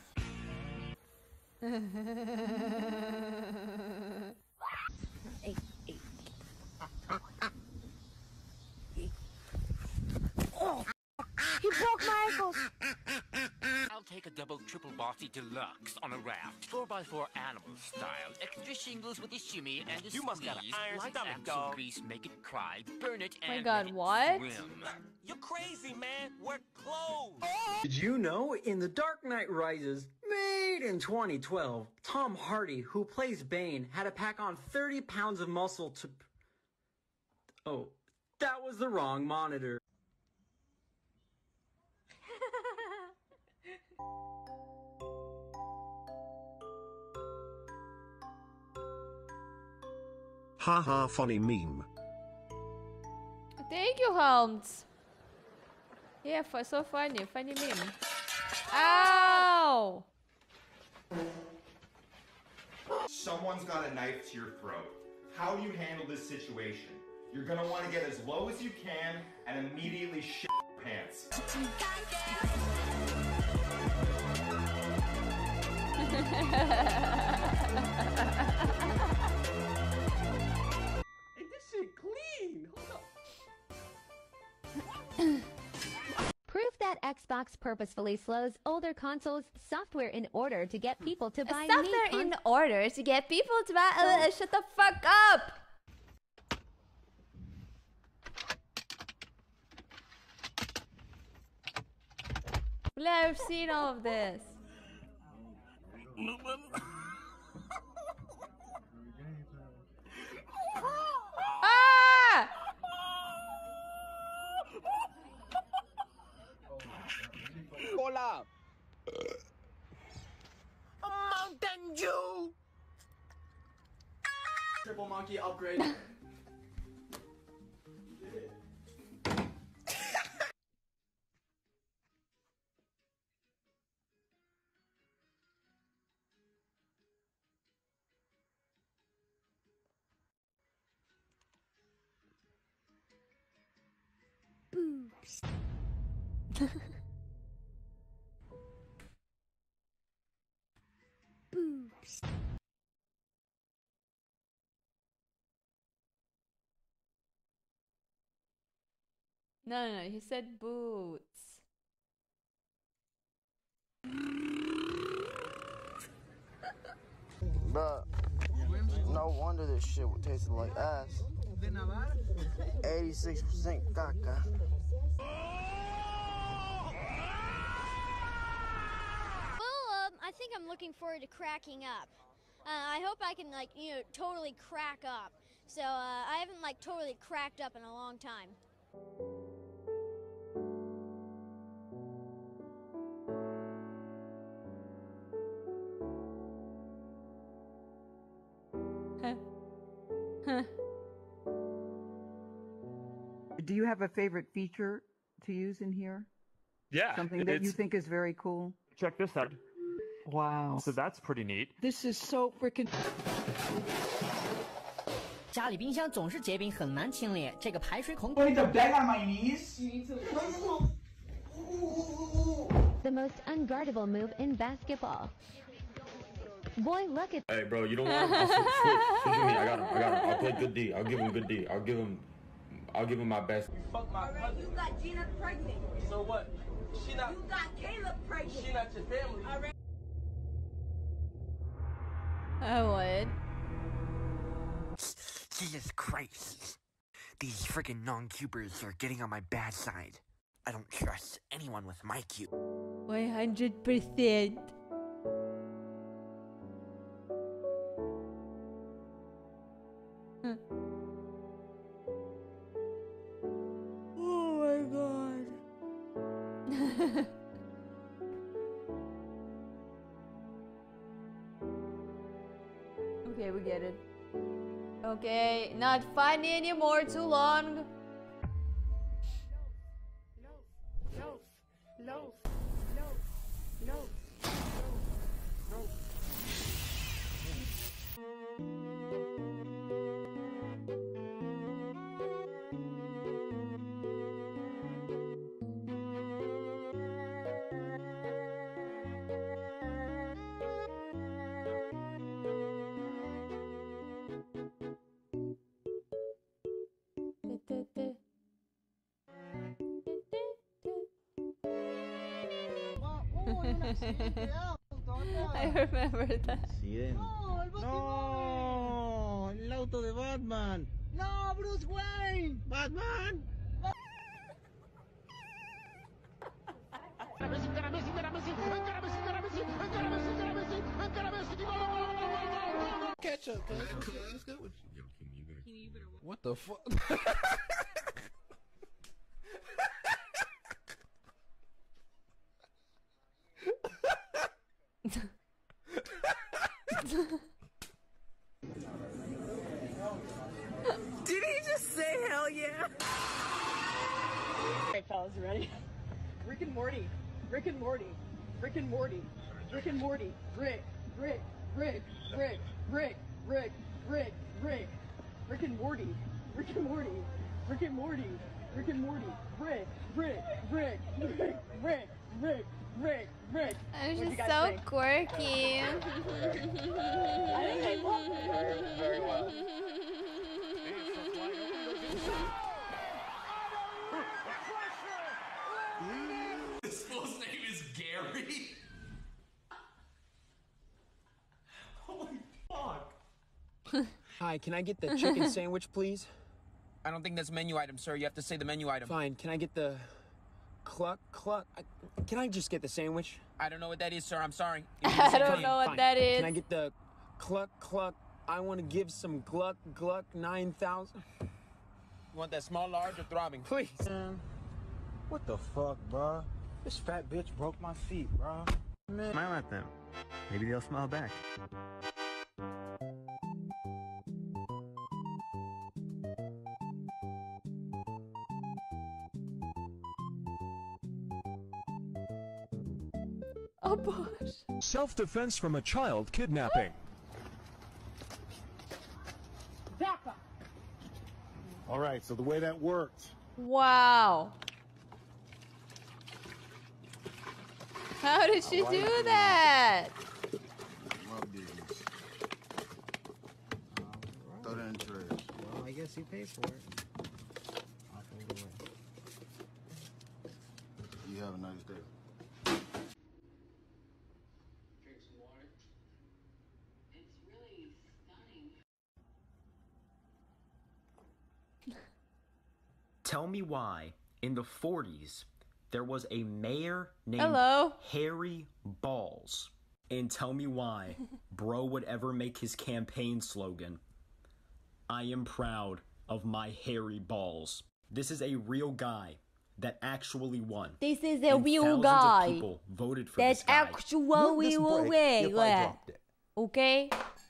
bossy deluxe on a raft, four by four animal style, extra shingles with a shimmy and a You must got an squeeze, iron light stomach, axle dog. grease, make it cry, burn it, My and God, let it what? swim. You're crazy, man. We're closed. Did you know in The Dark Knight Rises, made in twenty twelve, Tom Hardy, who plays Bane, had to pack on thirty pounds of muscle to... Oh, that was the wrong monitor. Haha, funny meme. Thank you, Helms. Yeah, for so funny, funny meme. Ow! Someone's got a knife to your throat. How do you handle this situation? You're gonna want to get as low as you can and immediately shit your pants. Hey, this shit clean. Hold up. Proof that Xbox purposefully slows older consoles' software in order to get people to buy Software new in con- order to get people to buy. Uh, shut the fuck up! I've seen all of this. Ah! Hola. A Mountain Dew. Triple monkey upgrade. Boobs. Boobs. No, no, no, he said boots. Bruh, no wonder this shit would taste like ass. eighty-six percent caca. Well, um, I think I'm looking forward to cracking up. Uh, I hope I can, like, you know, totally crack up. So, uh, I haven't, like, totally cracked up in a long time. Do you have a favorite feature to use in here? Yeah. Something that you it's- think is very cool? Check this out. Wow. So that's pretty neat. This is so freaking. 家里冰箱总是结冰，很难清理。这个排水孔。 I need to bang on my knees. The most unguardable move in basketball. Boy, look at. Hey, bro, you don't want him? I'll switch, switch, switch with me. I got him. I got him. I'll play good D. I'll give him good D. I'll give him. I'll give him my best. Fuck my cousin. You got Gina pregnant. So what? She not. You got Caleb pregnant. She not your family. Alright. I would. Jesus Christ. These freaking non-cubers are getting on my bad side. I don't trust anyone with my cube. one hundred percent. Oh my god. Okay, we get it. Okay, not funny anymore, too long. Loaf, loaf, loaf, loaf, loaf. I remember that. No, el no, el auto de Batman. No, Bruce Wayne. Batman. Catch up, cuz. What's good with you? What the fuck? Did he just say hell yeah? Alright, fellas, you ready? Rick and Morty. Rick and Morty. Rick and Morty. Rick and Morty. Rick. Rick. Rick. Rick. Rick. Rick. Rick. Rick. Rick and Morty. Rick and Morty. Rick and Morty. Rick and Morty. Rick. Rick. Rick. Rick. Rick. Rick. Rick. Rick. I'm What'd you just guys so think? quirky. I think they loved it very, very well. This fool's name is Gary? Holy fuck. Hi, can I get the chicken sandwich, please? I don't think that's a menu item, sir. You have to say the menu item. Fine, can I get the cluck, cluck? I, can I just get the sandwich? I don't know what that is, sir. I'm sorry. I don't know what Fine. that is. Can I get the cluck, cluck? I want to give some gluck, gluck nine thousand. You want that small, large, or throbbing? Please. Man, what the fuck, bro? This fat bitch broke my feet, bro. Man. Smile at them. Maybe they'll smile back. Oh, gosh. Self-defense from a child kidnapping. All right, so the way that worked. Wow. How did she do that? Love these. Throw that in the trash. Well, I guess he pays for it. I'll throw it away. You have a nice day. Drink some water. It's really stunning. Tell me why, in the forties, there was a mayor named Hello. Harry Balls. And tell me why bro would ever make his campaign slogan, I am proud of my hairy balls. This is a real guy that actually won. This is a And real thousands guy of people voted for that this guy. actually will win. Okay?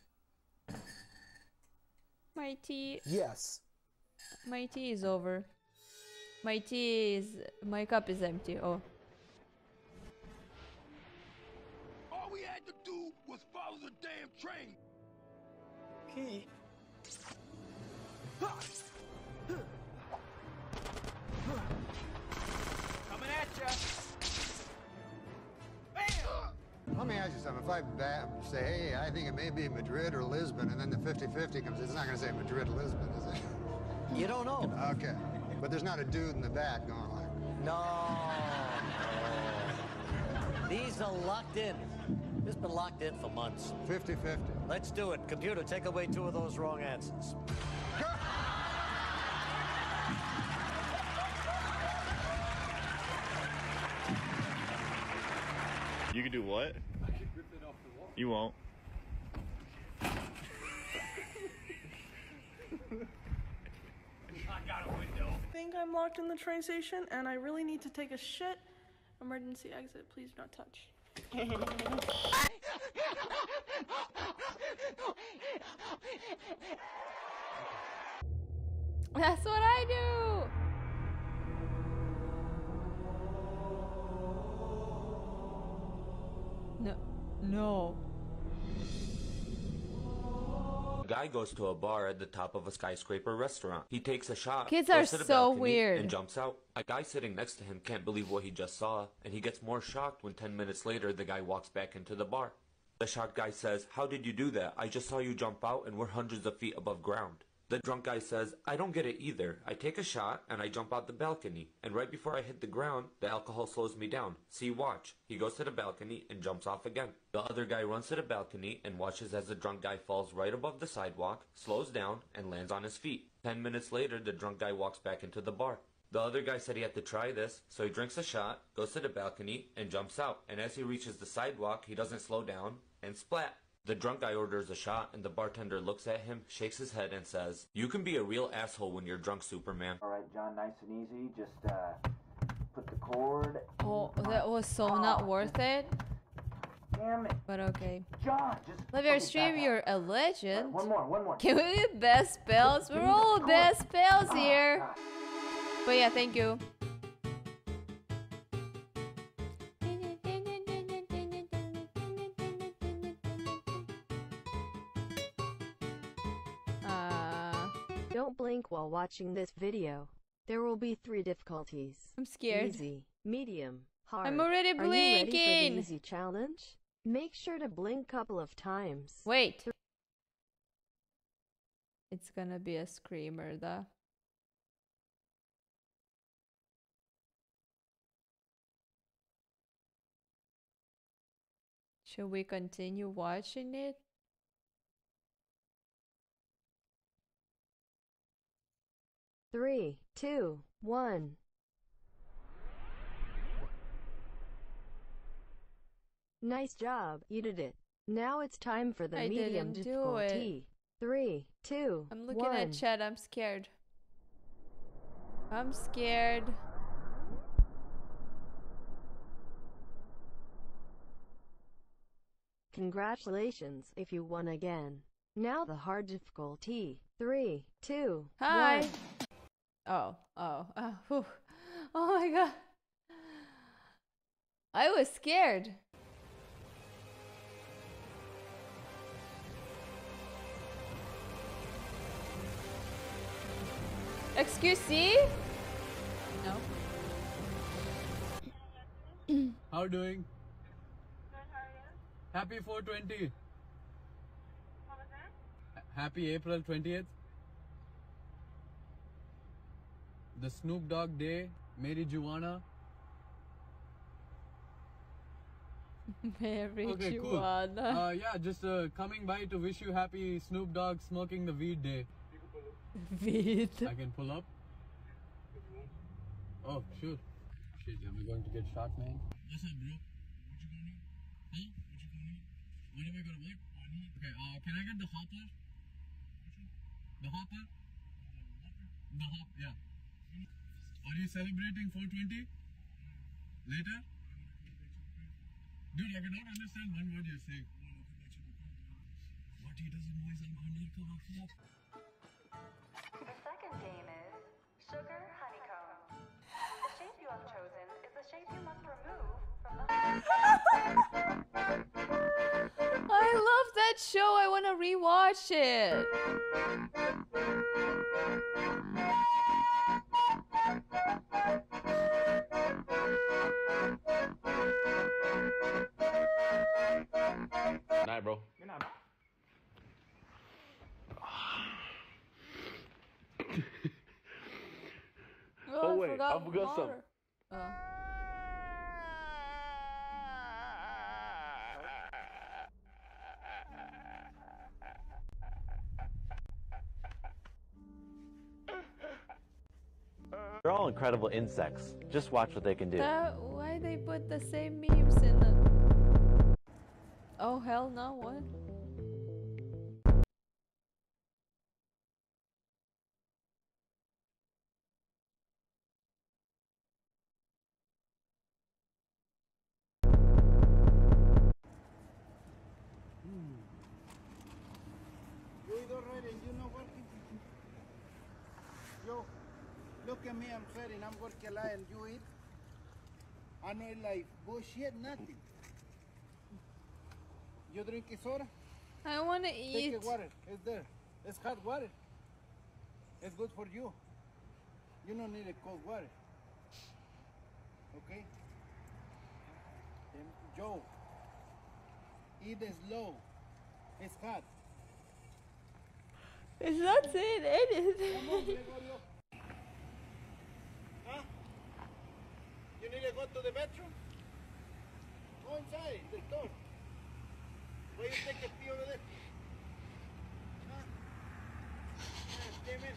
My tea. Yes. My tea is over. My tea is. My cup is empty. Oh. All we had to do was follow the damn train. Key. Coming at ya. Let me ask you something. If I ba- say, hey, I think it may be Madrid or Lisbon, and then the fifty fifty comes, it's not going to say Madrid, Lisbon, is it? You don't know. Okay. But there's not a dude in the back going like, No. no. These are locked in. This has been locked in for months. fifty fifty. Let's do it. Computer, take away two of those wrong answers. You can do what? I can rip it off the wall. You won't. I got a window. I think I'm locked in the train station and I really need to take a shit. Emergency exit, please do not touch. That's what I do. No. No. A guy goes to a bar at the top of a skyscraper restaurant. He takes a shot, Kids goes are to the so balcony, weird. and jumps out. A guy sitting next to him can't believe what he just saw, and he gets more shocked when ten minutes later the guy walks back into the bar. The shocked guy says, "How did you do that? I just saw you jump out and we're hundreds of feet above ground." The drunk guy says, I don't get it either. I take a shot and I jump out the balcony. And right before I hit the ground, the alcohol slows me down. See, watch. He goes to the balcony and jumps off again. The other guy runs to the balcony and watches as the drunk guy falls right above the sidewalk, slows down, and lands on his feet. Ten minutes later, the drunk guy walks back into the bar. The other guy said he had to try this, so he drinks a shot, goes to the balcony, and jumps out. And as he reaches the sidewalk, he doesn't slow down, and splat. The drunk guy orders a shot, and the bartender looks at him, shakes his head, and says, you can be a real asshole when you're drunk, Superman. Alright, John, nice and easy. Just, uh, put the cord. Oh, that was so not worth it. Damn it. But okay. John, just Love your stream, you're a legend. One more, one more. Can we be best pals? We're all best pals here. But yeah, thank you. Don't blink while watching this video. There will be three difficulties. I'm scared. Easy, medium, hard. I'm already Are you ready for blinking. the easy challenge? Make sure to blink a couple of times. Wait. It's gonna be a screamer, though. Should we continue watching it? Three, two, one. Nice job, you did it. Now it's time for the I medium didn't do it. difficulty. Three, two, I'm looking one. at chat, I'm scared. I'm scared. Congratulations if you won again. Now the hard difficulty. Three, two, Hi. one. Oh, oh, oh, whew. Oh my god. I was scared. Excuse me? No. How are you doing? Happy four twenty. Happy April twentieth. The Snoop Dogg Day. Mary Juana. Mary Okay, cool. Juana. Uh, yeah, just uh, coming by to wish you happy Snoop Dogg smoking the weed day. Weed. I can pull up. Oh, sure. Shit, am I going to get shot, man? What's up, bro? What you gonna do? Huh? What you gonna do? What am I gonna what? Okay, uh, can I get the hopper? The hopper? The hop, yeah. Are you celebrating four twenty? Later? Dude, I cannot understand one word you're saying. What he doesn't know is I'm undercover. The second game is sugar honeycomb. The shape you have chosen is the shape you must remove from the I love that show. I want to rewatch it. Night, bro. Good night. Oh, wait, I forgot, I forgot water. something. Oh. They're all incredible insects. Just watch what they can do. That, why they put the same memes in the... Oh hell no, what? You eat already, you know working? Yo, look at me, I'm sweating, I'm working a lot and you eat? I know it like bullshit, nothing. You drink soda? I wanna Take eat. the water, it's there. It's hot water. It's good for you. You don't need a cold water. Okay? Then, Joe, eat it slow. It's hot. It's not saying anything. Huh? You need to go to the bathroom? Go inside the store. Why you take a pee over there? Huh? Yeah, damn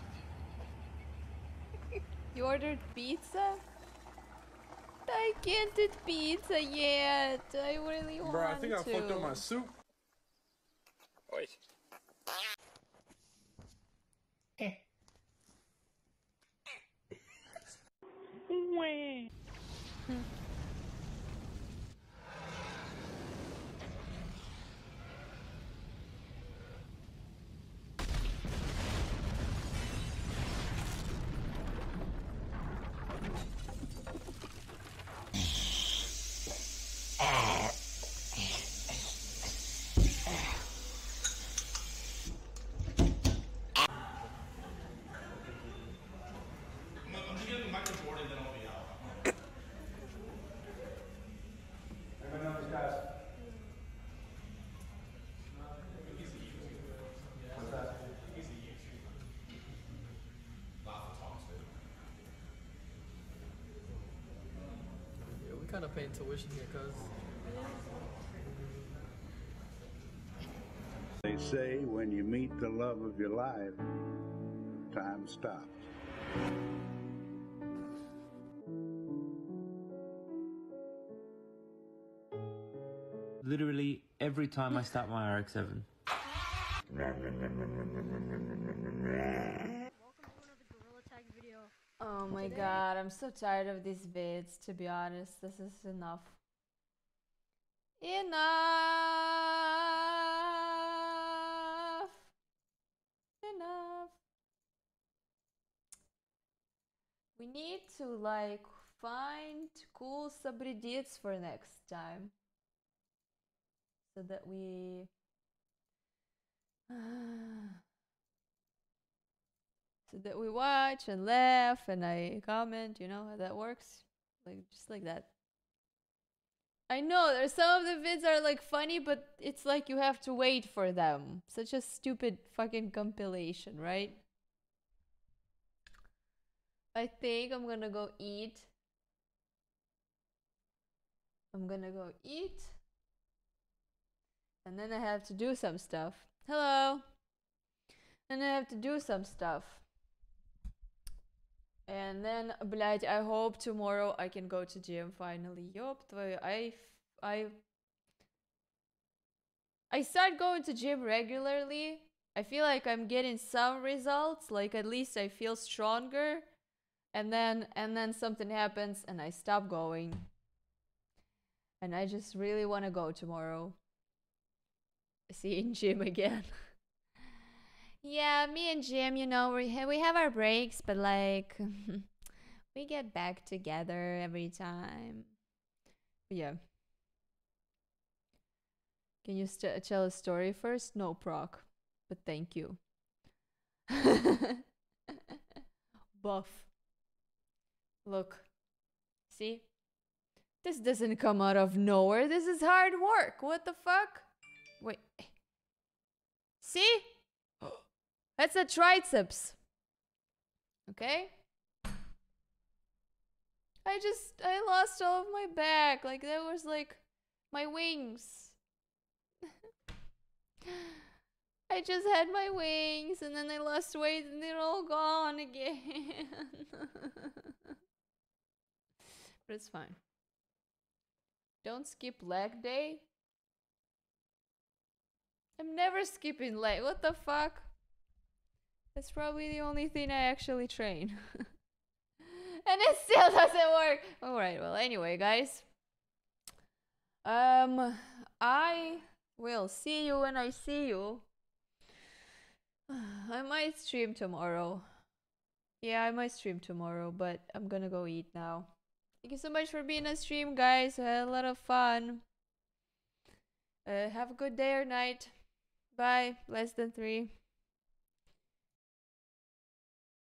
it. You ordered pizza? I can't eat pizza yet. I really want to. Bro, I think I fucked up my soup. Oi. Yeah, we kind of paying tuition here, cuz. They say when you meet the love of your life, time stops. Literally every time I start my R X seven. Oh my god, I'm so tired of these vids, to be honest. This is enough. Enough! Enough! We need to, like, find cool subreddits for next time. So that we... so that we watch and laugh and I comment, you know how that works? Like, just like that. I know, there's some of the vids are like funny, but it's like you have to wait for them. Such a stupid fucking compilation, right? I think I'm gonna go eat. I'm gonna go eat. And then I have to do some stuff. Hello! And I have to do some stuff. And then, блядь, I hope tomorrow I can go to gym finally. Ёб твою, I, I, I start going to gym regularly. I feel like I'm getting some results, like at least I feel stronger. And then, and then something happens and I stop going. And I just really want to go tomorrow. See you in gym again. Yeah, me and Jim, you know, we ha we have our breaks, but like we get back together every time. Yeah. Can you st tell a story first? No, proc, but thank you. Buff. Look. See? This doesn't come out of nowhere. This is hard work. What the fuck? Wait. See? That's a triceps. Okay? I just, I lost all of my back. Like, that was like my wings. I just had my wings and then I lost weight and they're all gone again. But it's fine. Don't skip leg day. I'm never skipping leg. What the fuck? That's probably the only thing I actually train. And it still doesn't work. Alright, well, anyway, guys. Um, I will see you when I see you. I might stream tomorrow. Yeah, I might stream tomorrow, but I'm gonna go eat now. Thank you so much for being on stream, guys. I had a lot of fun. Uh, have a good day or night. Bye. Less than three.